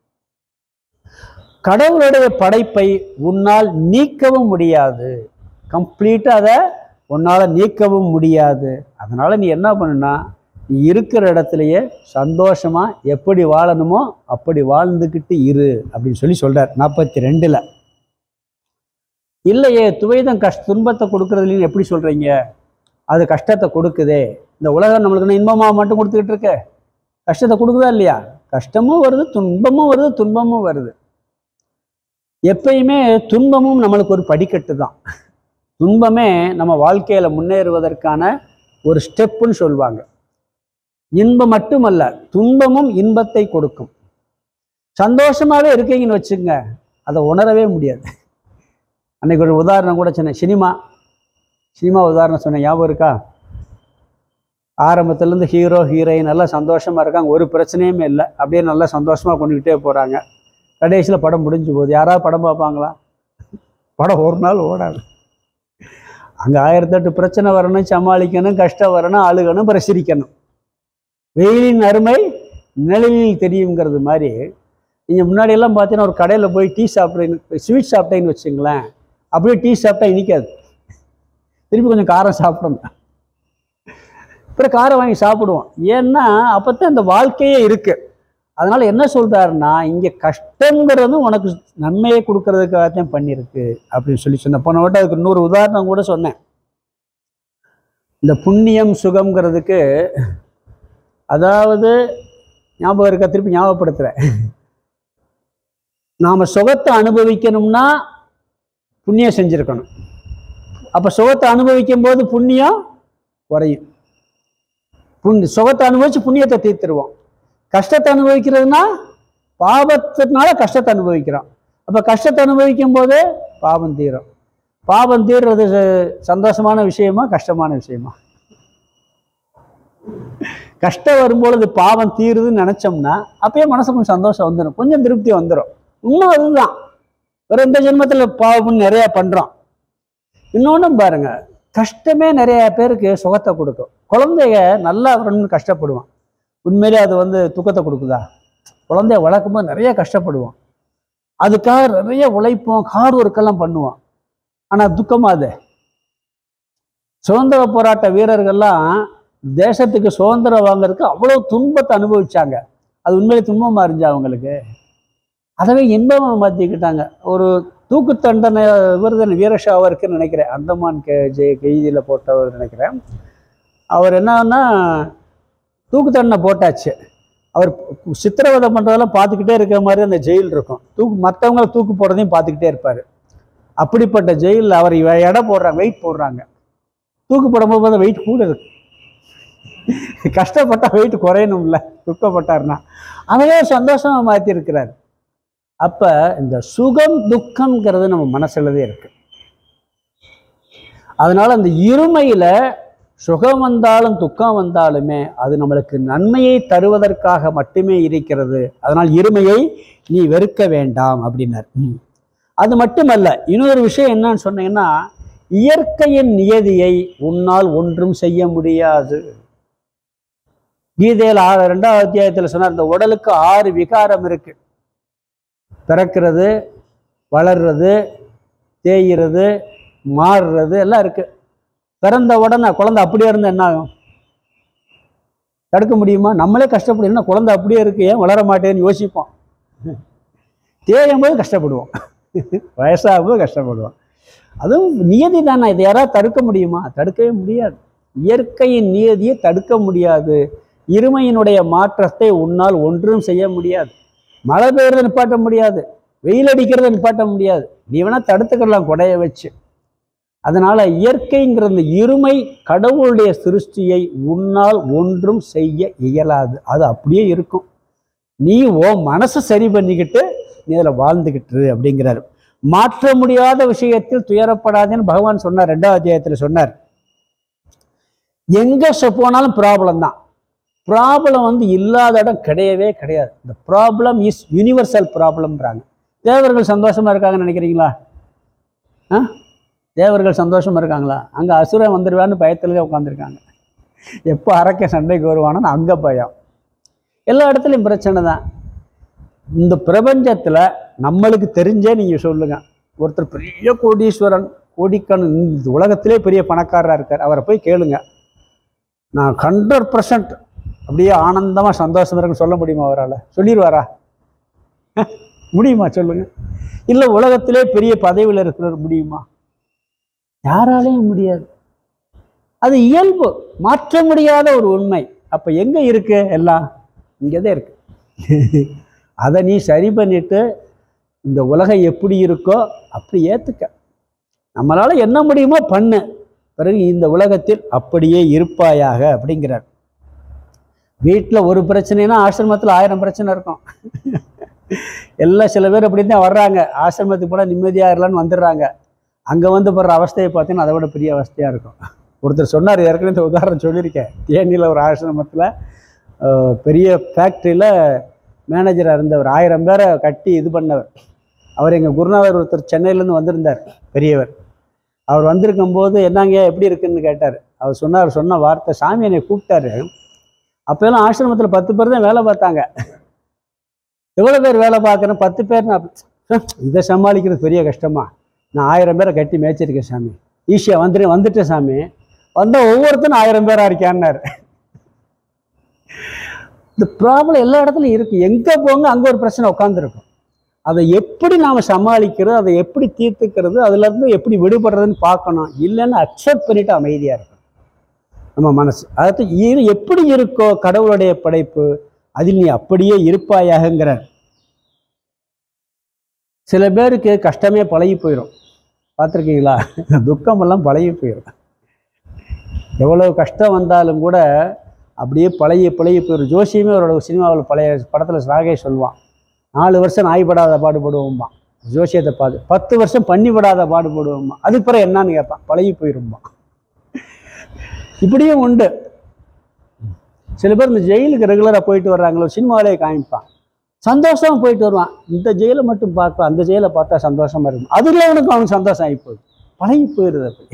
கடவுளுடைய படைப்பை உன்னால் நீக்கவும் முடியாது, கம்ப்ளீட்டாக அதை உன்னால் நீக்கவும் முடியாது. அதனால் நீ என்ன பண்ணுனா, நீ இருக்கிற இடத்துலையே சந்தோஷமாக எப்படி வாழணுமோ அப்படி வாழ்ந்துக்கிட்டு இரு அப்படின்னு சொல்லி சொல்கிறார் நாற்பத்தி ரெண்டில். இல்லையே, துவைதம் கஷ்ட துன்பத்தை கொடுக்கறதுலையும் எப்படி சொல்கிறீங்க? அது கஷ்டத்தை கொடுக்குதே. இந்த உலகம் நம்மளுக்கு இன்பமாக மட்டும் கொடுத்துக்கிட்டு இருக்க, கஷ்டத்தை கொடுக்குதா இல்லையா? கஷ்டமும் வருது, துன்பமும் வருது, துன்பமும் வருது. எப்பயுமே துன்பமும் நம்மளுக்கு ஒரு படிக்கட்டு தான். துன்பமே நம்ம வாழ்க்கையில் முன்னேறுவதற்கான ஒரு ஸ்டெப்புன்னு சொல்லுவாங்க. இன்பம் மட்டுமல்ல, துன்பமும் இன்பத்தை கொடுக்கும். சந்தோஷமாகவே இருக்கீங்கன்னு வச்சுங்க, அதை உணரவே முடியாது. அன்னைக்கு ஒரு உதாரணம் கூட சொன்னேன், சினிமா சினிமா உதாரணம் சொன்னேன், ஞாபகம் இருக்கா? ஆரம்பத்துலேருந்து ஹீரோ ஹீரோயின் நல்லா சந்தோஷமாக இருக்காங்க, ஒரு பிரச்சனையுமே இல்லை, அப்படியே நல்லா சந்தோஷமாக கொண்டுக்கிட்டே போகிறாங்க. கடைசியில் படம் முடிஞ்சு போகுது. யாராவது படம் பார்ப்பாங்களா? படம் ஒரு நாள் ஓடாது. அங்கே ஆயிரத்தெட்டு பிரச்சனை வரணும், சமாளிக்கணும், கஷ்டம் வரணும், அழுகணும், பிரசரிக்கணும். வெயிலின் அருமை நிழலில் தெரியுங்கிறது மாதிரி நீங்கள் முன்னாடியெல்லாம் பார்த்தீங்கன்னா ஒரு கடையில் போய் டீ சாப்பிட்றீங்க, ஸ்வீட் சாப்பிட்டேன்னு வச்சுங்களேன், அப்படியே டீ சாப்பிட்டா இனிக்காது, திருப்பி கொஞ்சம் காரம் சாப்பிடணும், அப்புறம் காரம் வாங்கி சாப்பிடுவோம். ஏன்னா அப்போ தான் இந்த வாழ்க்கையே இருக்குது. அதனால் என்ன சொல்கிறாருன்னா, இங்கே கஷ்டங்கிறது உனக்கு நன்மையை கொடுக்கறதுக்காகத்தான் பண்ணியிருக்கு அப்படின்னு சொல்லி சொன்னேன். போன வட்டம் அதுக்கு இன்னொரு உதாரணம் கூட சொன்னேன். இந்த புண்ணியம் சுகம்ங்கிறதுக்கு, அதாவது ஞாபகம் இருக்க, திருப்பி ஞாபகப்படுத்துகிறேன். நாம் சுகத்தை அனுபவிக்கணும்னா புண்ணியம் செஞ்சுருக்கணும். அப்போ சுகத்தை அனுபவிக்கும் போது புண்ணியம் குறையும். புண் சுகத்தை அனுபவிச்சு புண்ணியத்தை தீர்த்துருவோம். கஷ்டத்தை அனுபவிக்கிறதுனா பாவத்தினால கஷ்டத்தை அனுபவிக்கிறோம். அப்போ கஷ்டத்தை அனுபவிக்கும் போது பாவம் தீரும். பாவம் தீர்றது சந்தோஷமான விஷயமா கஷ்டமான விஷயமா? கஷ்டம் வரும்பொழுது பாவம் தீருதுன்னு நினைச்சோம்னா அப்பயே மனசு கொஞ்சம் சந்தோஷம் வந்துடும், கொஞ்சம் திருப்தி வந்துடும். இன்னும் அதுதான், ஒரு இந்த ஜென்மத்தில் பாவம் நிறைய பண்றோம். இன்னொன்னு பாருங்க, கஷ்டமே நிறைய பேருக்கு சுகத்தை கொடுக்கும். குழந்தைய நல்லா வரணும்னு கஷ்டப்படுவான், உண்மையிலே அது வந்து துக்கத்தை கொடுக்குதா? குழந்தைய வளர்க்கும்போது நிறைய கஷ்டப்படுவோம், அதுக்காக நிறைய உழைப்போம், ஹார்ட் ஒர்க்கெல்லாம் பண்ணுவோம். ஆனால் துக்கமா? அது சுதந்திர போராட்ட வீரர்கள்லாம் தேசத்துக்கு சுதந்திரம் வாங்கிறதுக்கு அவ்வளோ துன்பத்தை அனுபவிச்சாங்க. அது உண்மையிலே துன்பமாக இருந்துச்சு அவங்களுக்கு. அதவே இன்பமாக மாற்றிக்கிட்டாங்க. ஒரு தூக்கு தண்டனை விருதன் வீரஷாவருக்குன்னு நினைக்கிறேன், அந்தமான் கே ஜெய கைதியில் போட்டவர் நினைக்கிறேன். அவர் என்னன்னா தூக்கு தண்டனை போட்டாச்சு, அவர் சித்திரவதை பண்ணுறதெல்லாம் பார்த்துக்கிட்டே இருக்கிற மாதிரி அந்த ஜெயில் இருக்கும். தூக்கு மற்றவங்கள தூக்கு போடுறதையும் பார்த்துக்கிட்டே இருப்பார். அப்படிப்பட்ட ஜெயிலில் அவர் எடை போடுறாங்க, வெயிட் போடுறாங்க. தூக்கு போடும்போது வெயிட் கூட இருக்கு. கஷ்டப்பட்டால் வெயிட் குறையணும்ல, துக்கப்பட்டார்னா. அதையே சந்தோஷமாக மாற்றிருக்கிறார். அப்போ இந்த சுகம் துக்கம்ங்கிறது நம்ம மனசுலதே இருக்கு. அதனால அந்த இருமையில சுகம் வந்தாலும் துக்கம் வந்தாலுமே அது நம்மளுக்கு நன்மையை தருவதற்காக மட்டுமே இருக்கிறது. அதனால் இருமையை நீ வெறுக்க வேண்டாம் அப்படின்னார். அது மட்டுமல்ல, இன்னொரு விஷயம் என்னன்னு சொன்னீங்கன்னா, இயற்கையின் நியதியை உன்னால் ஒன்றும் செய்ய முடியாது. கீதையில் ஆறு ரெண்டாவது அத்தியாயத்தில் சொன்னார், இந்த உடலுக்கு ஆறு விகாரம் இருக்கு. பிறக்கிறது, வளர்றது, தேய்கிறது, மாறுறது எல்லாம் இருக்கு. பிறந்த உடனே குழந்தை அப்படியே இருந்தால் என்ன ஆகும்? தடுக்க முடியுமா? நம்மளே கஷ்டப்படுவோம், குழந்தை அப்படியே இருக்கு, ஏன் வளர மாட்டேன்னு யோசிப்போம். தேயும் போது கஷ்டப்படுவோம், வயசாகும்போது கஷ்டப்படுவோம். அதுவும் நியதி தானே, இதை யாராவது தடுக்க முடியுமா? தடுக்கவே முடியாது. இயற்கையின் நியதியை தடுக்க முடியாது. இருமையினுடைய மாற்றத்தை உன்னால் ஒன்றும் செய்ய முடியாது. மழை பெய்யறதை நிப்பாட்ட முடியாது, வெயில் அடிக்கிறத நிப்பாட்ட முடியாது. நீ வேணா தடுத்துக்கலாம் கொடைய வச்சு. அதனால இயற்கைங்கிற இந்த இருமை கடவுளுடைய சிருஷ்டியை உன்னால் ஒன்றும் செய்ய இயலாது. அது அப்படியே இருக்கும். நீ ஓ மனசை சரி பண்ணிக்கிட்டு நீ அதில் வாழ்ந்துக்கிட்டு அப்படிங்கிறாரு. மாற்ற முடியாத விஷயத்தில் துயரப்படாதேன்னு பகவான் சொன்னார், ரெண்டாவது அத்தியாயத்தில் சொன்னார். எங்க போனாலும் ப்ராப்ளம் தான். ப்ராப்ளம் வந்து இல்லாத இடம் கிடையவே கிடையாது. இந்த ப்ராப்ளம் இஸ் யூனிவர்சல் ப்ராப்ளம்ன்றாங்க. தேவர்கள் சந்தோஷமா இருக்காங்கன்னு நினைக்கிறீங்களா? ஆ தேவர்கள் சந்தோஷமா இருக்காங்களா? அங்கே அசுரன் வந்துடுவான்னு பயத்துலதான் உட்காந்துருக்காங்க. எப்போ அரக்க சண்டைக்கு வருவானோன்னு அங்கே பயம். எல்லா இடத்துலையும் பிரச்சனை தான். இந்த பிரபஞ்சத்தில் நம்மளுக்கு தெரிஞ்சே நீங்கள் சொல்லுங்க, ஒருத்தர் பெரிய கோடீஸ்வரன், கோடிக்கண் இந்த உலகத்திலே பெரிய பணக்காரராக இருக்கார், அவரை போய் கேளுங்க, நான் ஹண்ட்ரட் பர்சன்ட் அப்படியே ஆனந்தமாக சந்தோஷமா இருக்குன்னு சொல்ல முடியுமா? அவரால் சொல்லிடுவாரா? முடியுமா சொல்லுங்க? இல்லை உலகத்திலே பெரிய பதவியில் இருக்கிற முடியுமா? யாராலையும் முடியாது. அது இயல்பு, மாற்ற முடியாத ஒரு உண்மை. அப்போ எங்கே இருக்கு? எல்லாம் இங்கே தான் இருக்கு. அதை நீ சரி பண்ணிட்டு இந்த உலகம் எப்படி இருக்கோ அப்படி ஏற்றுக்க. நம்மளால் என்ன முடியுமோ பண்ணு, பிறகு இந்த உலகத்தில் அப்படியே இருப்பாயாக அப்படிங்கிறார். வீட்டில் ஒரு பிரச்சனைனா ஆசிரமத்தில் ஆயிரம் பிரச்சனை இருக்கும். எல்லாம் சில பேர் அப்படி தான் வர்றாங்க, ஆசிரமத்துக்கு போனால் நிம்மதியாக இருக்கலான்னு வந்துடுறாங்க. அங்கே வந்து போடுற அவஸ்தையை பார்த்தீங்கன்னா அதை விட பெரிய அவஸ்தையாக இருக்கும். ஒருத்தர் சொன்னார், ஏற்கனவே இந்த உதாரணம் சொல்லியிருக்கேன். தேனியில் ஒரு ஆசிரமத்தில் பெரிய ஃபேக்ட்ரியில் மேனேஜராக இருந்தவர், ஆயிரம் பேரை கட்டி இது பண்ணவர். அவர் எங்கள் குருநாதர் ஒருத்தர் சென்னையிலேருந்து வந்திருந்தார், பெரியவர். அவர் வந்திருக்கும் போது என்னங்க எப்படி இருக்குன்னு கேட்டார். அவர் சொன்னார், சொன்ன வார்த்தை, சாமி என்னை கூப்பிட்டாரு. அப்போல்லாம் ஆசிரமத்தில் பத்து பேர் தான் வேலை பார்த்தாங்க. எவ்வளோ பேர் வேலை பார்க்குறேன்? பத்து பேர். நான் இதை சமாளிக்கிறது பெரிய கஷ்டமா? நான் ஆயிரம் பேரை கட்டி மேய்ச்சிருக்கேன் சாமி, ஈஸியாக வந்துட்டு வந்துட்டேன் சாமி. வந்த ஒவ்வொருத்தரும் ஆயிரம் பேரா இருக்கான்னாரு. இந்த ப்ராப்ளம் எல்லா இடத்துலையும் இருக்கு. எங்கே போங்க அங்கே ஒரு பிரச்சனை உட்காந்துருக்கும். அதை எப்படி நாம் சமாளிக்கிறது, அதை எப்படி தீர்த்துக்கிறது, அதுலேருந்து எப்படி விடுபடுறதுன்னு பார்க்கணும். இல்லைன்னு அக்செப்ட் பண்ணிட்டு அமைதியாக இருக்கணும் நம்ம மனசு. அதாவது இது எப்படி இருக்கோ கடவுளுடைய படைப்பு, அதில் நீ அப்படியே இருப்பாயாகங்கிறார். சில பேருக்கு கஷ்டமே பழகி போயிடும், பார்த்துருக்கீங்களா? துக்கமெல்லாம் பழகி போயிடும். எவ்வளோ கஷ்டம் வந்தாலும் கூட அப்படியே பழகி பழகி போயிடும். ஜோசியமே அவரோட சினிமாவில் பழைய படத்தில் சாகே சொல்லுவான், நாலு வருஷம் நாய்படாத பாடுபடுவோம்மா ஜோசியத்தை பார்த்து, பத்து வருஷம் பண்ணிவிடாத பாடுபடுவோம்மா, அதுக்கு பிறகு என்னான்னு கேட்பான், பழகி போயிரும்மா. இப்படியும் உண்டு. சில பேர் இந்த ஜெயிலுக்கு ரெகுலராக போயிட்டு வர்றாங்களோ, சினிமாவிலே காமிப்பான், சந்தோஷமா போயிட்டு வருவான். இந்த ஜெயிலை மட்டும் பார்ப்பேன், அந்த ஜெயிலை பார்த்தா சந்தோஷமா இருக்கும். அதுல அவனுக்கு அவனுக்கு சந்தோஷம் ஆகி போகுது, பழகி போயிடுது அப்படி.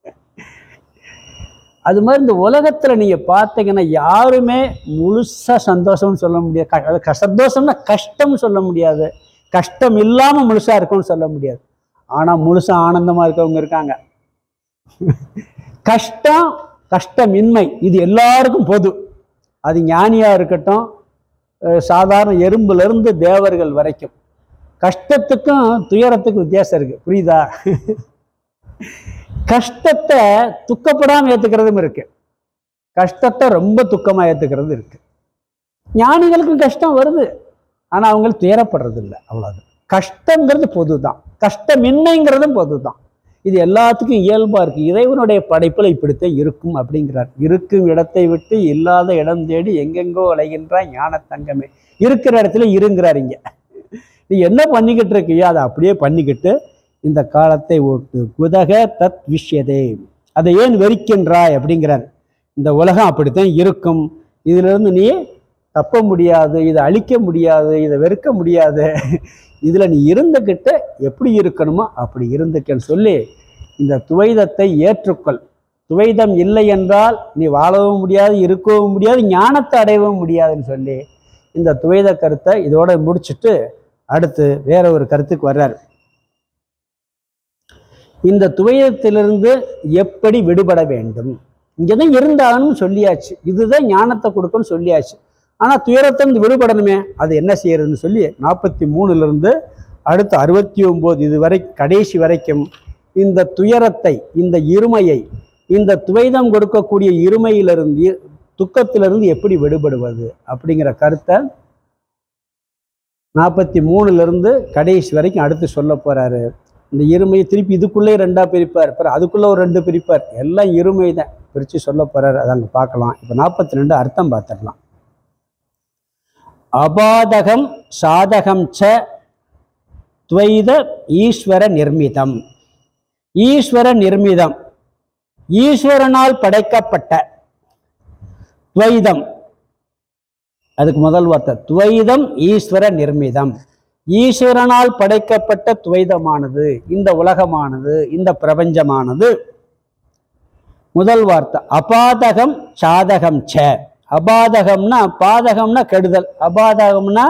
அது மாதிரி இந்த உலகத்துல நீங்க பார்த்தீங்கன்னா யாருமே முழுசா சந்தோஷம்னு சொல்ல முடியாது. சந்தோஷம்னா கஷ்டம்னு சொல்ல முடியாது, கஷ்டம் இல்லாம முழுசா இருக்கும்னு சொல்ல முடியாது. ஆனா முழுசா ஆனந்தமா இருக்கவங்க இருக்காங்க. கஷ்டம் கஷ்டமின்மை இது எல்லாருக்கும் பொது. அது ஞானியா இருக்கட்டும், சாதாரண எறும்புல இருந்து தேவர்கள் வரைக்கும். கஷ்டத்துக்கும் துயரத்துக்கும் வித்தியாசம் இருக்கு, புரியுதா? கஷ்டத்தை துக்கப்படாம ஏத்துக்கிறதும் இருக்கு, கஷ்டத்தை ரொம்ப துக்கமா ஏத்துக்கிறது இருக்கு. ஞானிகளுக்கும் கஷ்டம் வருது, ஆனா அவங்க துயரப்படுறது இல்லை, அவ்வளவுதான். கஷ்டங்கிறது பொதுதான், கஷ்டமின்மைங்கிறதும் பொதுதான். இது எல்லாத்துக்கும் இயல்பா இருக்கு. இறைவனுடைய படைப்புல இப்படித்தான் இருக்கும் அப்படிங்கிறார். இருக்கும் இடத்தை விட்டு இல்லாத இடம் தேடி எங்கெங்கோ அலைகின்றாய் ஞான தங்கமே. இருக்கிற இடத்துல இருங்கிறார். இங்க நீ என்ன பண்ணிக்கிட்டு இருக்கியோ அதை அப்படியே பண்ணிக்கிட்டு இந்த காலத்தை ஓட்டு. குதக தத் விஷயதே, அதை ஏன் வெறிக்கின்றாய் அப்படிங்கிறார். இந்த உலகம் அப்படித்தான் இருக்கும், இதுல இருந்து நீ தப்ப முடியாது, இதை அழிக்க முடியாது, இதை வெறுக்க முடியாது. இதுல நீ இருந்துக்கிட்ட எப்படி இருக்கணுமோ அப்படி இருந்துக்கன்னு சொல்லி இந்த துவைதத்தை ஏற்றுக்கொள். துவைதம் இல்லை என்றால் நீ வாழவும் முடியாது, இருக்கவும் முடியாது, ஞானத்தை அடையவும் முடியாதுன்னு சொல்லி இந்த துவைத கருத்தை இதோட முடிச்சுட்டு அடுத்து வேற ஒரு கருத்துக்கு வர்றார். இந்த துவைதத்திலிருந்து எப்படி விடுபட வேண்டும், இங்கதான் இருந்தாலும் சொல்லியாச்சு, இதுதான் ஞானத்தை கொடுக்கும்னு சொல்லியாச்சு. ஆனா துயரத்திலிருந்து விடுபடணுமே, அது என்ன செய்யறதுன்னு சொல்லி நாற்பத்தி மூணுல இருந்து அடுத்து அறுபத்தி ஒன்பது இது வரை கடைசி வரைக்கும் இந்த துயரத்தை, இந்த இருமையை, இந்த துவைதம் கொடுக்கக்கூடிய இருமையிலிருந்து, துக்கத்திலிருந்து எப்படி விடுபடுவது அப்படிங்கிற கருத்தை நாற்பத்தி மூணுல இருந்து கடைசி வரைக்கும் அடுத்து சொல்ல போறாரு. இந்த இருமையை திருப்பி இதுக்குள்ளே ரெண்டா பிரிப்பார், அப்புறம் அதுக்குள்ள ஒரு ரெண்டு பிரிப்பார், எல்லாம் இருமை தான் பிரிச்சு சொல்ல போறாரு. அதை அங்க பார்க்கலாம். இப்ப நாற்பத்தி ரெண்டு அர்த்தம் பார்த்துடலாம். அபாதகம் சாதகம் ச துவைத ஈஸ்வர நிர்மிதம். ஈஸ்வர நிர்மிதம், ஈஸ்வரனால் படைக்கப்பட்ட துவைதம். அதுக்கு முதல் வார்த்தை துவைதம் ஈஸ்வர நிர்மிதம். ஈஸ்வரனால் படைக்கப்பட்ட துவைதமானது, இந்த உலகமானது, இந்த பிரபஞ்சமானது. முதல் வார்த்தை அபாதகம் சாதகம் ச. அபாதகம்னா, பாதகம்னா கெடுதல், அபாதகம்னா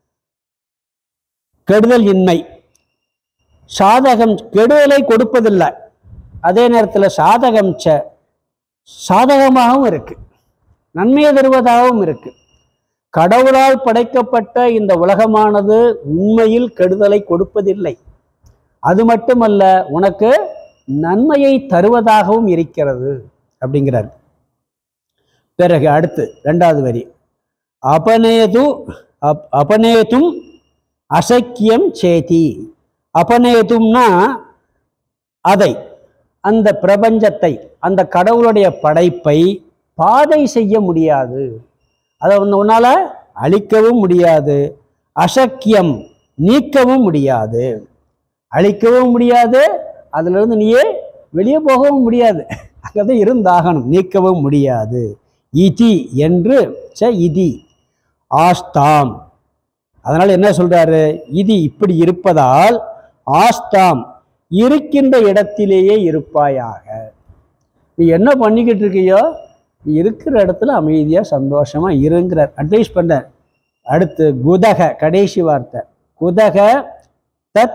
கெடுதல் இன்மை. சாதகம் கெடுதலை கொடுப்பதில்லை, அதே நேரத்தில் சாதகம் ச சாதகமாகவும் இருக்கு, நன்மையை தருவதாகவும் இருக்கு. கடவுளால் படைக்கப்பட்ட இந்த உலகமானது உண்மையில் கெடுதலை கொடுப்பதில்லை, அது மட்டுமல்ல உனக்கு நன்மையை தருவதாகவும் இருக்கிறது அப்படிங்கிறார். பிறகு அடுத்து இரண்டாவது வரி அபநேது அப் அபநேதும் அசக்கியம் சேதி. அபநேதும்னா அதை, அந்த பிரபஞ்சத்தை, அந்த கடவுளுடைய படைப்பை பாதை செய்ய முடியாது, அதை வந்து உன்னால அழிக்கவும் முடியாது. அசக்கியம் நீக்கவும் முடியாது, அழிக்கவும் முடியாது, அதுல இருந்து நீயே வெளியே போகவும் முடியாது, அங்கதான் இருந்தாகணும், நீக்கவும் முடியாது. இதி என்று ச இதி ஆஸ்தாம். அதனால என்ன சொல்றாரு, இது இப்படி இருப்பதால் ஆஸ்தாம் இருக்கின்ற இடத்திலேயே இருப்பாயாக. நீ என்ன பண்ணிக்கிட்டு இருக்கியோ நீ இருக்கிற இடத்துல அமைதியா சந்தோஷமா இருங்கிறார், அட்வைஸ் பண்றார். அடுத்து குதக, கடைசி வார்த்தை குதக தத்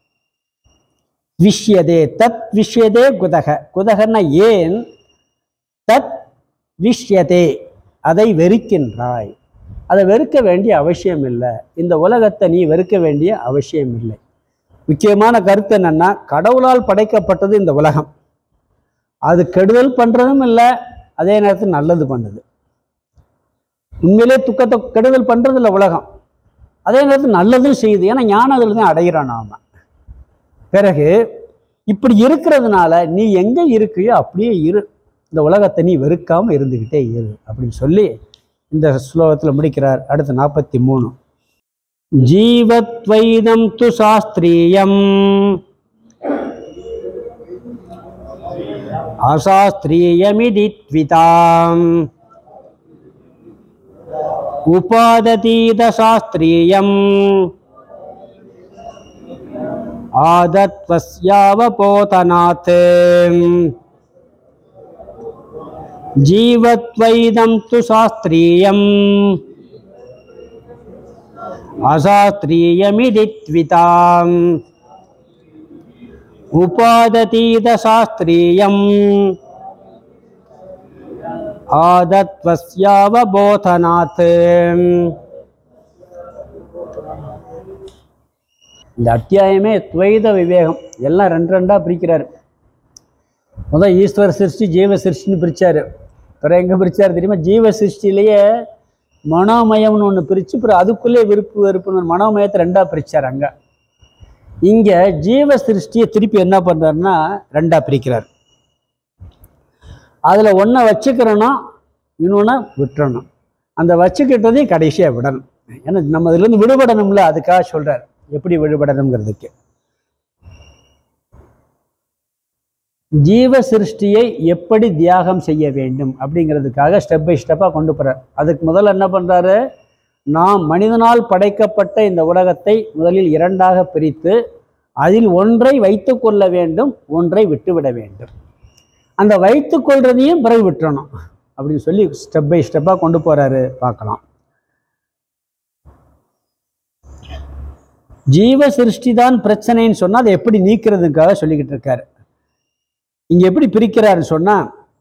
விஷயதே. தத் விஷயதே குதக. குதகன்னா ஏன், தத் விஷயதே அதை வெறுக்கின்றாய். அதை வெறுக்க வேண்டிய அவசியம் இல்லை. இந்த உலகத்தை நீ வெறுக்க வேண்டிய அவசியம் இல்லை. முக்கியமான கருத்து என்னன்னா, கடவுளால் படைக்கப்பட்டது இந்த உலகம். அது கெடுதல் பண்றதும் இல்லை, அதே நேரத்தில் நல்லது பண்ணுது. உண்மையிலே துக்கத்தை கெடுதல் பண்றது இல்லை உலகம், அதே நேரத்தில் நல்லதும் செய்யுது. ஏன்னா ஞானம் அதில் தான் அடைகிறோம் நாம. பிறகு இப்படி இருக்கிறதுனால நீ எங்க இருக்கியோ அப்படியே இரு, இந்த உலகத்தை நீ வெறுக்காம இருந்துகிட்டே இரு அப்படின்னு சொல்லி இந்த ஸ்லோகத்தில் முடிக்கிறார். அடுத்து நாற்பத்தி மூணு. ஜீவத்வைதம் து சாஸ்திரியம் அசாஸ்திரியமிதி த்விதாம் உபாததீத சாஸ்திரியம் ஆதத்வஸ்யாவபோதனாத். ஜீவத்வைதம் து சாஸ்திரியம் அசாஸ்திரியமிதி த்விதாம் உபாததீத சாஸ்திரியம் ஆதத்வஸ்யாவபோதனாத். இந்த அத்தியாயமே துவைத விவேகம், எல்லாம் ரெண்டு ரெண்டா பிரிக்கிறார். முதல் ஈஸ்வர சிருஷ்டி ஜீவ சிருஷ்டின்னு பிரிச்சாரு. பிறகு எங்க பிரிச்சாரு தெரியுமா? ஜீவ சிருஷ்டிலேயே மனோமயம்னு ஒன்று பிரிச்சு, அப்புறம் அதுக்குள்ளே விருப்பு வெறுப்புன்னு மனோமயத்தை ரெண்டா பிரிச்சார். அங்க இங்க ஜீவ சிருஷ்டியை திருப்பி என்ன பண்றாருன்னா ரெண்டா பிரிக்கிறார். அதுல ஒன்றை வச்சுக்கிறோன்னா இன்னொன்னு விட்டுறணும். அந்த வச்சுக்கிட்டதையும் கடைசியா விடணும். ஏன்னா நம்ம இதுல இருந்து விடுபடணும்ல, அதுக்காக சொல்றார் எப்படி விடுபடணுங்கிறதுக்கு. ஜீவ சிருஷ்டியை எப்படி தியாகம் செய்ய வேண்டும் அப்படிங்கிறதுக்காக ஸ்டெப் பை ஸ்டெப்பாக கொண்டு போகிறார். அதுக்கு முதல்ல என்ன பண்ணுறாரு, நாம் மனிதனால் படைக்கப்பட்ட இந்த உலகத்தை முதலில் இரண்டாக பிரித்து அதில் ஒன்றை வைத்து கொள்ள வேண்டும், ஒன்றை விட்டுவிட வேண்டும். அந்த வைத்து கொள்றதையும் பிறகு விட்டுறணும் அப்படின்னு சொல்லி ஸ்டெப் பை ஸ்டெப்பாக கொண்டு போகிறாரு. பார்க்கலாம். ஜீவ சிருஷ்டி தான் பிரச்சனைன்னு சொன்னால் அதை எப்படி நீக்கிறதுக்காக சொல்லிக்கிட்டு இருக்காரு. இங்க எப்படி பிரிக்கிறாரு சொன்னா,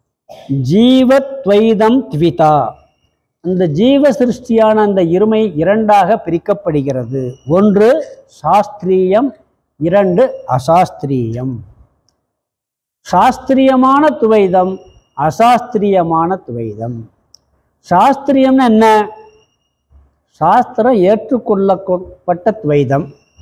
ஜீவத்வைதம் த்விதா, அந்த ஜீவ சிருஷ்டியான அந்த இருமை இரண்டாக பிரிக்கப்படுகிறது. ஒன்று சாஸ்திரியம், இரண்டு அசாஸ்திரியம். சாஸ்திரியமான துவைதம், அசாஸ்திரியமான துவைதம். சாஸ்திரியம்னா என்ன? சாஸ்திரம் ஏற்றுக்கொள்ளப்பட்ட துவைதம்,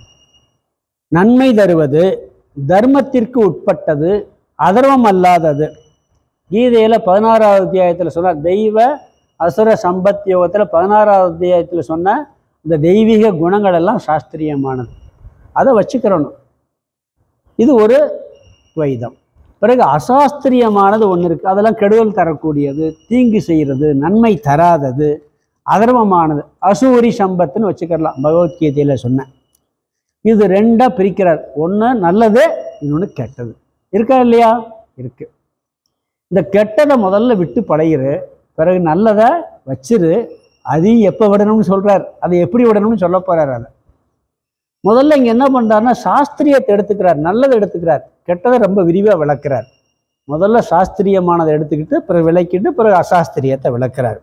நன்மை தருவது, தர்மத்திற்கு உட்பட்டது, அதர்வம் அல்லாதது. கீதையில பதினாறாவது அத்தியாயத்தில் சொன்ன தெய்வ அசுர சம்பத் யோகத்தில் பதினாறாவது அத்தியாயத்தில் சொன்ன இந்த தெய்வீக குணங்கள் எல்லாம் சாஸ்திரியமானது. அதை வச்சுக்கிறணும். இது ஒரு துவைதம். பிறகு அசாஸ்திரியமானது ஒன்று இருக்குது. அதெல்லாம் கெடுதல் தரக்கூடியது, தீங்கு செய்கிறது, நன்மை தராதது, அதர்வமானது, அசூரி சம்பத்துன்னு வச்சுக்கலாம். பகவத்கீதையில் சொன்னேன். இது ரெண்டாக பிரிக்கிறார். ஒன்று நல்லது, இன்னொன்று கெட்டது. இருக்கா இல்லையா? இருக்கு. இந்த கெட்டதை முதல்ல விட்டு பழகிரு, பிறகு நல்லதை வச்சிரு. அதையும் எப்போ விடணும்னு சொல்றார், அதை எப்படி விடணும்னு சொல்ல போறார். அதை முதல்ல இங்க என்ன பண்றாருன்னா சாஸ்திரியத்தை எடுத்துக்கிறார், நல்லதை எடுத்துக்கிறார், கெட்டதை ரொம்ப விரிவாக விளக்குறார். முதல்ல சாஸ்திரியமானதை எடுத்துக்கிட்டு பிறகு விளக்கிட்டு பிறகு அசாஸ்திரியத்தை விளக்குறார்.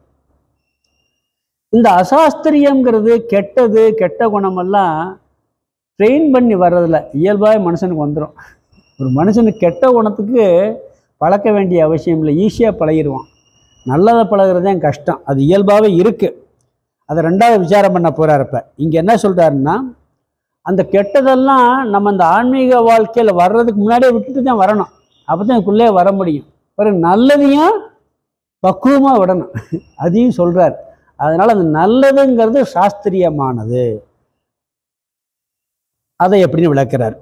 இந்த அசாஸ்திரியங்கிறது கெட்டது, கெட்ட குணமெல்லாம் ட்ரெயின் பண்ணி வர்றதில்ல, இயல்பாக மனுஷனுக்கு வந்துடும். ஒரு மனுஷனுக்கு கெட்ட குணத்துக்கு பழக்க வேண்டிய அவசியம் இல்லை, ஈஸியாக பழகிடுவான். நல்லதை பழகிறது தான் கஷ்டம், அது இயல்பாகவே இருக்குது. அதை ரெண்டாவது விசாரம் பண்ண போகிறார். இப்போ இங்கே என்ன சொல்கிறாருன்னா, அந்த கெட்டதெல்லாம் நம்ம அந்த ஆன்மீக வாழ்க்கையில் வர்றதுக்கு முன்னாடியே விட்டுட்டு தான் வரணும். அப்போ தான் இதுக்குள்ளே வர முடியும். பிறகு நல்லதையும் பக்குவமாக விடணும், அதையும் சொல்கிறார். அதனால் அந்த நல்லதுங்கிறது சாஸ்திரியமானது. அதை எப்படின்னு விளக்குறார்.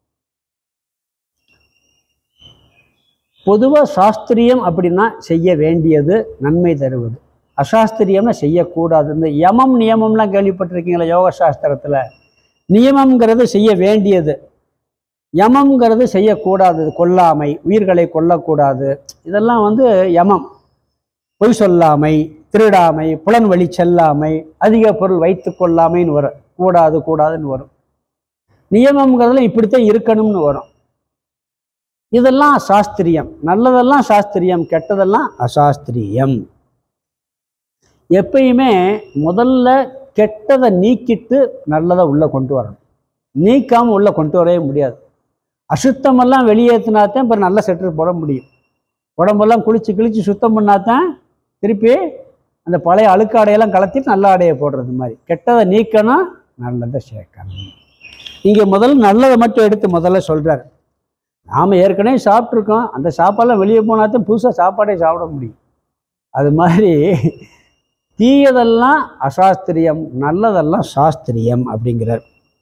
பொதுவாக சாஸ்திரியம் அப்படின்னா செய்ய வேண்டியது, நன்மை தருவது. அசாஸ்திரியம்னா செய்யக்கூடாது. இந்த யமம் நியமம்லாம் கேள்விப்பட்டிருக்கீங்களா? யோக சாஸ்திரத்தில் நியமம்ங்கிறது செய்ய வேண்டியது, யமம்ங்கிறது செய்யக்கூடாது, கொல்லாமை, உயிர்களை கொல்லக்கூடாது, இதெல்லாம் வந்து யமம். பொய் சொல்லாமை, திருடாமை, புலன் வழி செல்லாமை, அதிக பொருள் வைத்து கொள்ளாமைன்னு வரும். கூடாது கூடாதுன்னு வரும். நியமம்ங்கிறதுல இப்படித்தான் இருக்கணும்னு வரும். இதெல்லாம் சாஸ்திரியம். நல்லதெல்லாம் சாஸ்திரியம், கெட்டதெல்லாம் அசாஸ்திரியம். எப்பயுமே முதல்ல கெட்டதை நீக்கிட்டு நல்லதை உள்ள கொண்டு வரணும். நீக்காம உள்ள கொண்டு வரவே முடியாது. அசுத்தமெல்லாம் வெளியேற்றினாத்தான் இப்போ நல்ல செட்டர் போட முடியும். உடம்பெல்லாம் குளிச்சு கிழிச்சு சுத்தம் பண்ணாதான் திருப்பி அந்த பழைய அழுக்கு ஆடையெல்லாம் கலத்திட்டு நல்ல ஆடையை போடுறது மாதிரி. கெட்டதை நீக்கணும், நல்லதை சேர்க்கணும். இங்கே முதல்ல நல்லதை மட்டும் எடுத்து முதல்ல சொல்கிறார். நாம் ஏற்கனவே சாப்பிட்ருக்கோம், அந்த சாப்பாடெல்லாம் வெளியே போனாதான் புதுசாக சாப்பாடே சாப்பிட முடியும். அது மாதிரி தீயதெல்லாம் அசாஸ்திரியம், நல்லதெல்லாம் சாஸ்திரியம் அப்படிங்கிறார்.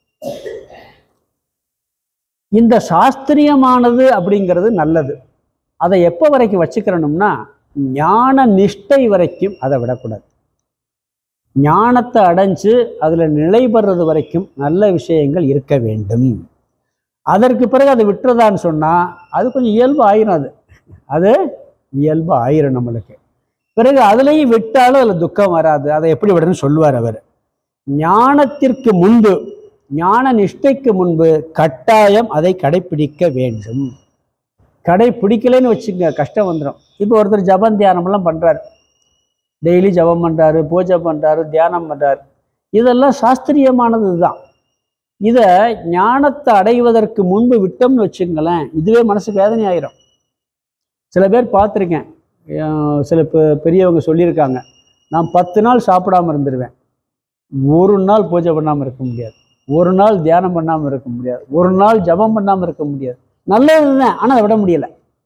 இந்த சாஸ்திரியமானது அப்படிங்கிறது நல்லது. அதை எப்போ வரைக்கும் வச்சுக்கிறணும்னா ஞான நிஷ்டை வரைக்கும் அதை விடக்கூடாது. ஞானத்தை அடைஞ்சு அதில் நிலை பெறுறது வரைக்கும் நல்ல விஷயங்கள் இருக்க வேண்டும். அதற்கு பிறகு அதை விட்டுறதான்னு சொன்னால் அது கொஞ்சம் இயல்பு ஆயிரும். அது அது இயல்பு ஆயிரும் நம்மளுக்கு. பிறகு அதுலேயும் விட்டாலும் அதில் துக்கம் வராது. அதை எப்படி விடணும்னு சொல்லுவார் அவர். ஞானத்திற்கு முன்பு, ஞான நிஷ்டைக்கு முன்பு கட்டாயம் அதை கடைப்பிடிக்க வேண்டும். கடைப்பிடிக்கலைன்னு வச்சுங்க கஷ்டம் வந்துடும். இப்போ ஒருத்தர் ஜபம் தியானமெல்லாம் பண்ணுறாரு, டெய்லி ஜபம் பண்ணுறாரு, பூஜை பண்ணுறாரு, தியானம் பண்ணுறாரு, இதெல்லாம் சாஸ்திரியமானது தான். இதை ஞானத்தை அடைவதற்கு முன்பு விட்டோம்னு வச்சுங்களேன், இதுவே மனசுக்கு வேதனை ஆயிரும். சில பேர் பார்த்துருக்கேன், சில பெரியவங்க சொல்லியிருக்காங்க, நான் பத்து நாள் சாப்பிடாமல் இருந்துருவேன், ஒரு நாள் பூஜை பண்ணாமல் இருக்க முடியாது, ஒரு நாள் தியானம் பண்ணாமல் இருக்க முடியாது, ஒரு நாள் ஜபம் பண்ணாமல் இருக்க முடியாது. நல்லது தான், ஆனால் அதை விட முடியலை.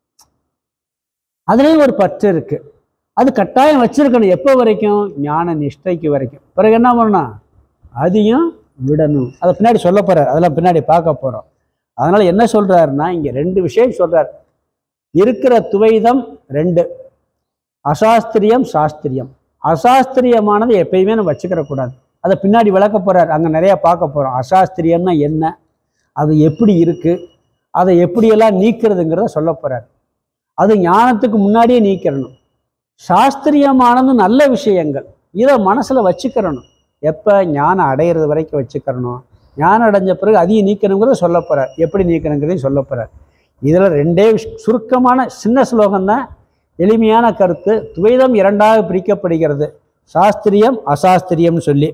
அதுலேயும் ஒரு பற்று இருக்குது. அது கட்டாயம் வச்சிருக்கணும். எப்போ வரைக்கும்? ஞான நிஷ்டைக்கு வரைக்கும். பிறகு என்ன பண்ணணும்? அதையும் விடணும். அதை பின்னாடி சொல்ல போகிறார், அதெல்லாம் பின்னாடி பார்க்க போகிறோம். அதனால் என்ன சொல்கிறாருன்னா, இங்கே ரெண்டு விஷயம் சொல்கிறார். இருக்கிற துவைதம் ரெண்டு, அசாஸ்திரியம் சாஸ்திரியம். அசாஸ்திரியமானது எப்பயுமே நம்ம வச்சுக்கிற கூடாது. அதை பின்னாடி விளக்க போகிறார், அங்கே நிறையா பார்க்க போகிறோம். அசாஸ்திரியம்னா என்ன, அது எப்படி இருக்குது, அதை எப்படியெல்லாம் நீக்கிறதுங்கிறத சொல்ல போகிறார். அது ஞானத்துக்கு முன்னாடியே நீக்கிறணும். சாஸ்திரியமானது நல்ல விஷயங்கள், இதை மனசில் வச்சுக்கிறணும். எப்போ? ஞானம் அடையிறது வரைக்கும் வச்சுக்கிறணும். ஞானம் அடைஞ்ச பிறகு அதையும் நீக்கணுங்கிறத சொல்ல போகிறார். எப்படி நீக்கணுங்கிறதையும் சொல்ல போகிறார். இதில் ரெண்டே சுருக்கமான சின்ன ஸ்லோகம்தான், எளிமையான கருத்து. துவைதம் இரண்டாக பிரிக்கப்படுகிறது, சாஸ்திரியம் அசாஸ்திரியம்னு சொல்லி.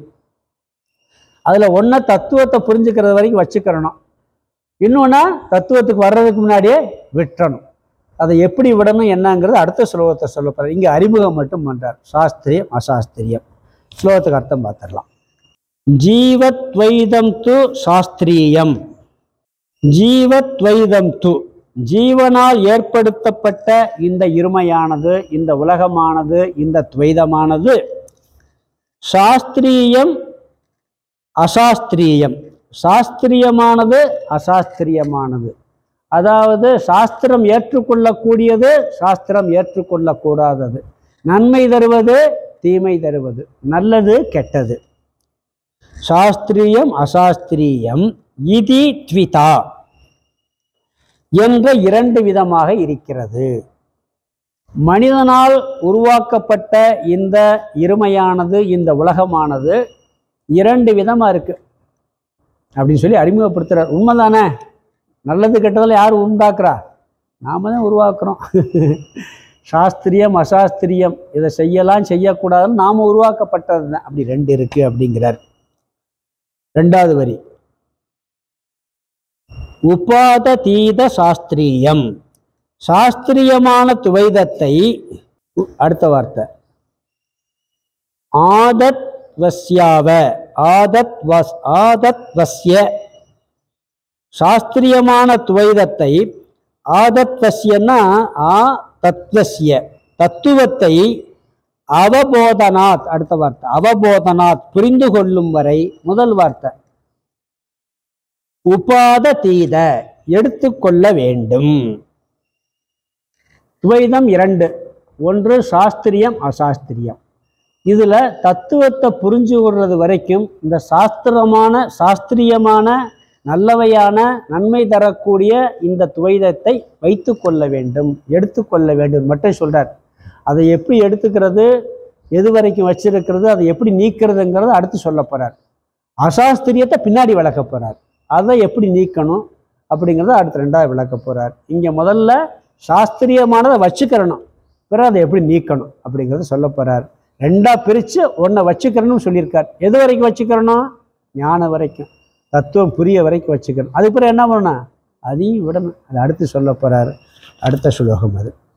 அதில் ஒன்றை தத்துவத்தை புரிஞ்சுக்கிறது வரைக்கும் வச்சுக்கிறணும், இன்னொன்னா தத்துவத்துக்கு வர்றதுக்கு முன்னாடியே விட்டுறணும். அதை எப்படி விடணும் என்னங்கிறது அடுத்த ஸ்லோகத்தை சொல்ல போகிறார். இங்கே அறிமுகம் மட்டும் பண்ணுறார், சாஸ்திரியம் அசாஸ்திரியம். ஸ்லோகத்துக்கு அர்த்தம் பார்த்துடலாம். ஜீவத்வைதம் து சாஸ்திரியம். ஜீவத்வைதம் து, ஜீவனால் ஏற்படுத்தப்பட்ட இந்த இருமையானது, இந்த உலகமானது, இந்த துவைதமானது சாஸ்திரியம் அசாஸ்திரியம். சாஸ்திரியமானது அசாஸ்திரியமானது. அதாவது சாஸ்திரம் ஏற்றுக்கொள்ளக்கூடியது, சாஸ்திரம் ஏற்றுக்கொள்ளக்கூடாதது, நன்மை தருவது, தீமை தருவது, நல்லது கெட்டது. சாஸ்திரியம் அசாஸ்திரியம் இதி த்விதா என்ற இரண்டு விதமாக இருக்கிறது. மனிதனால் உருவாக்கப்பட்ட இந்த இருமையானது, இந்த உலகமானது இரண்டு விதமா இருக்கு அப்படின்னு சொல்லி அறிமுகப்படுத்துறார். உண்மைதானே? நல்லது கெட்டதில் யார் உண்டாக்குறா? நாம தான் உருவாக்குறோம். சாஸ்திரியம் அசாஸ்திரியம், இதை செய்யலாம் செய்யக்கூடாதுன்னு நாம உருவாக்கப்பட்டது தான். அப்படி ரெண்டு இருக்கு அப்படிங்கிறார். ரெண்டாவது வரி, உபாததீத சாஸ்திரியம். சாஸ்திரியமான துவைதத்தை, அடுத்த வார்த்தை ஆதத் வஸ்யாவ, ஆதத் வஸ் ஆதத் வஸ்ய. சாஸ்திரியமான துவைதத்தை, ஆதத் வஸ்யன்னா ஆ தத்வஸ்ய, தத்துவத்தை அவபோதனாத், அடுத்த வார்த்தை அவபோதனாத், புரிந்து கொள்ளும் வரை. முதல் வார்த்தை உபாததீத, எடுத்துக்கொள்ள வேண்டும். துவைதம் இரண்டு, ஒன்று சாஸ்திரியம் அசாஸ்திரியம். இதுல தத்துவத்தை புரிஞ்சு கொள்றது வரைக்கும் இந்த சாஸ்திரமான சாஸ்திரியமான நல்லவையான நன்மை தரக்கூடிய இந்த துவைதத்தை வைத்து கொள்ள வேண்டும், எடுத்துக்கொள்ள வேண்டும் மட்டும் சொல்கிறார். அதை எப்படி எடுத்துக்கிறது, எது வரைக்கும் வச்சிருக்கிறது, அதை எப்படி நீக்கிறதுங்கிறத அடுத்து சொல்ல போகிறார். அசாஸ்திரியத்தை பின்னாடி விளக்க போகிறார். அதை எப்படி நீக்கணும் அப்படிங்கிறத அடுத்து ரெண்டாவது விளக்க போகிறார். இங்கே முதல்ல சாஸ்திரியமானதை வச்சுக்கிறணும், பிறகு அதை எப்படி நீக்கணும் அப்படிங்கிறத சொல்ல போகிறார். ரெண்டாக பிரித்து ஒன்றை வச்சுக்கிறணும்னு சொல்லியிருக்கார். எது வரைக்கும் வச்சுக்கிறணும்? ஞானம் வரைக்கும், தத்துவம் புரிய வரைக்கும் வச்சுக்கணும். அதுக்கு பிறகு என்ன பண்ணணும்? அதையும் விடணும். அதை அடுத்து சொல்ல போகிறார். அடுத்த ஸ்லோகம் அது.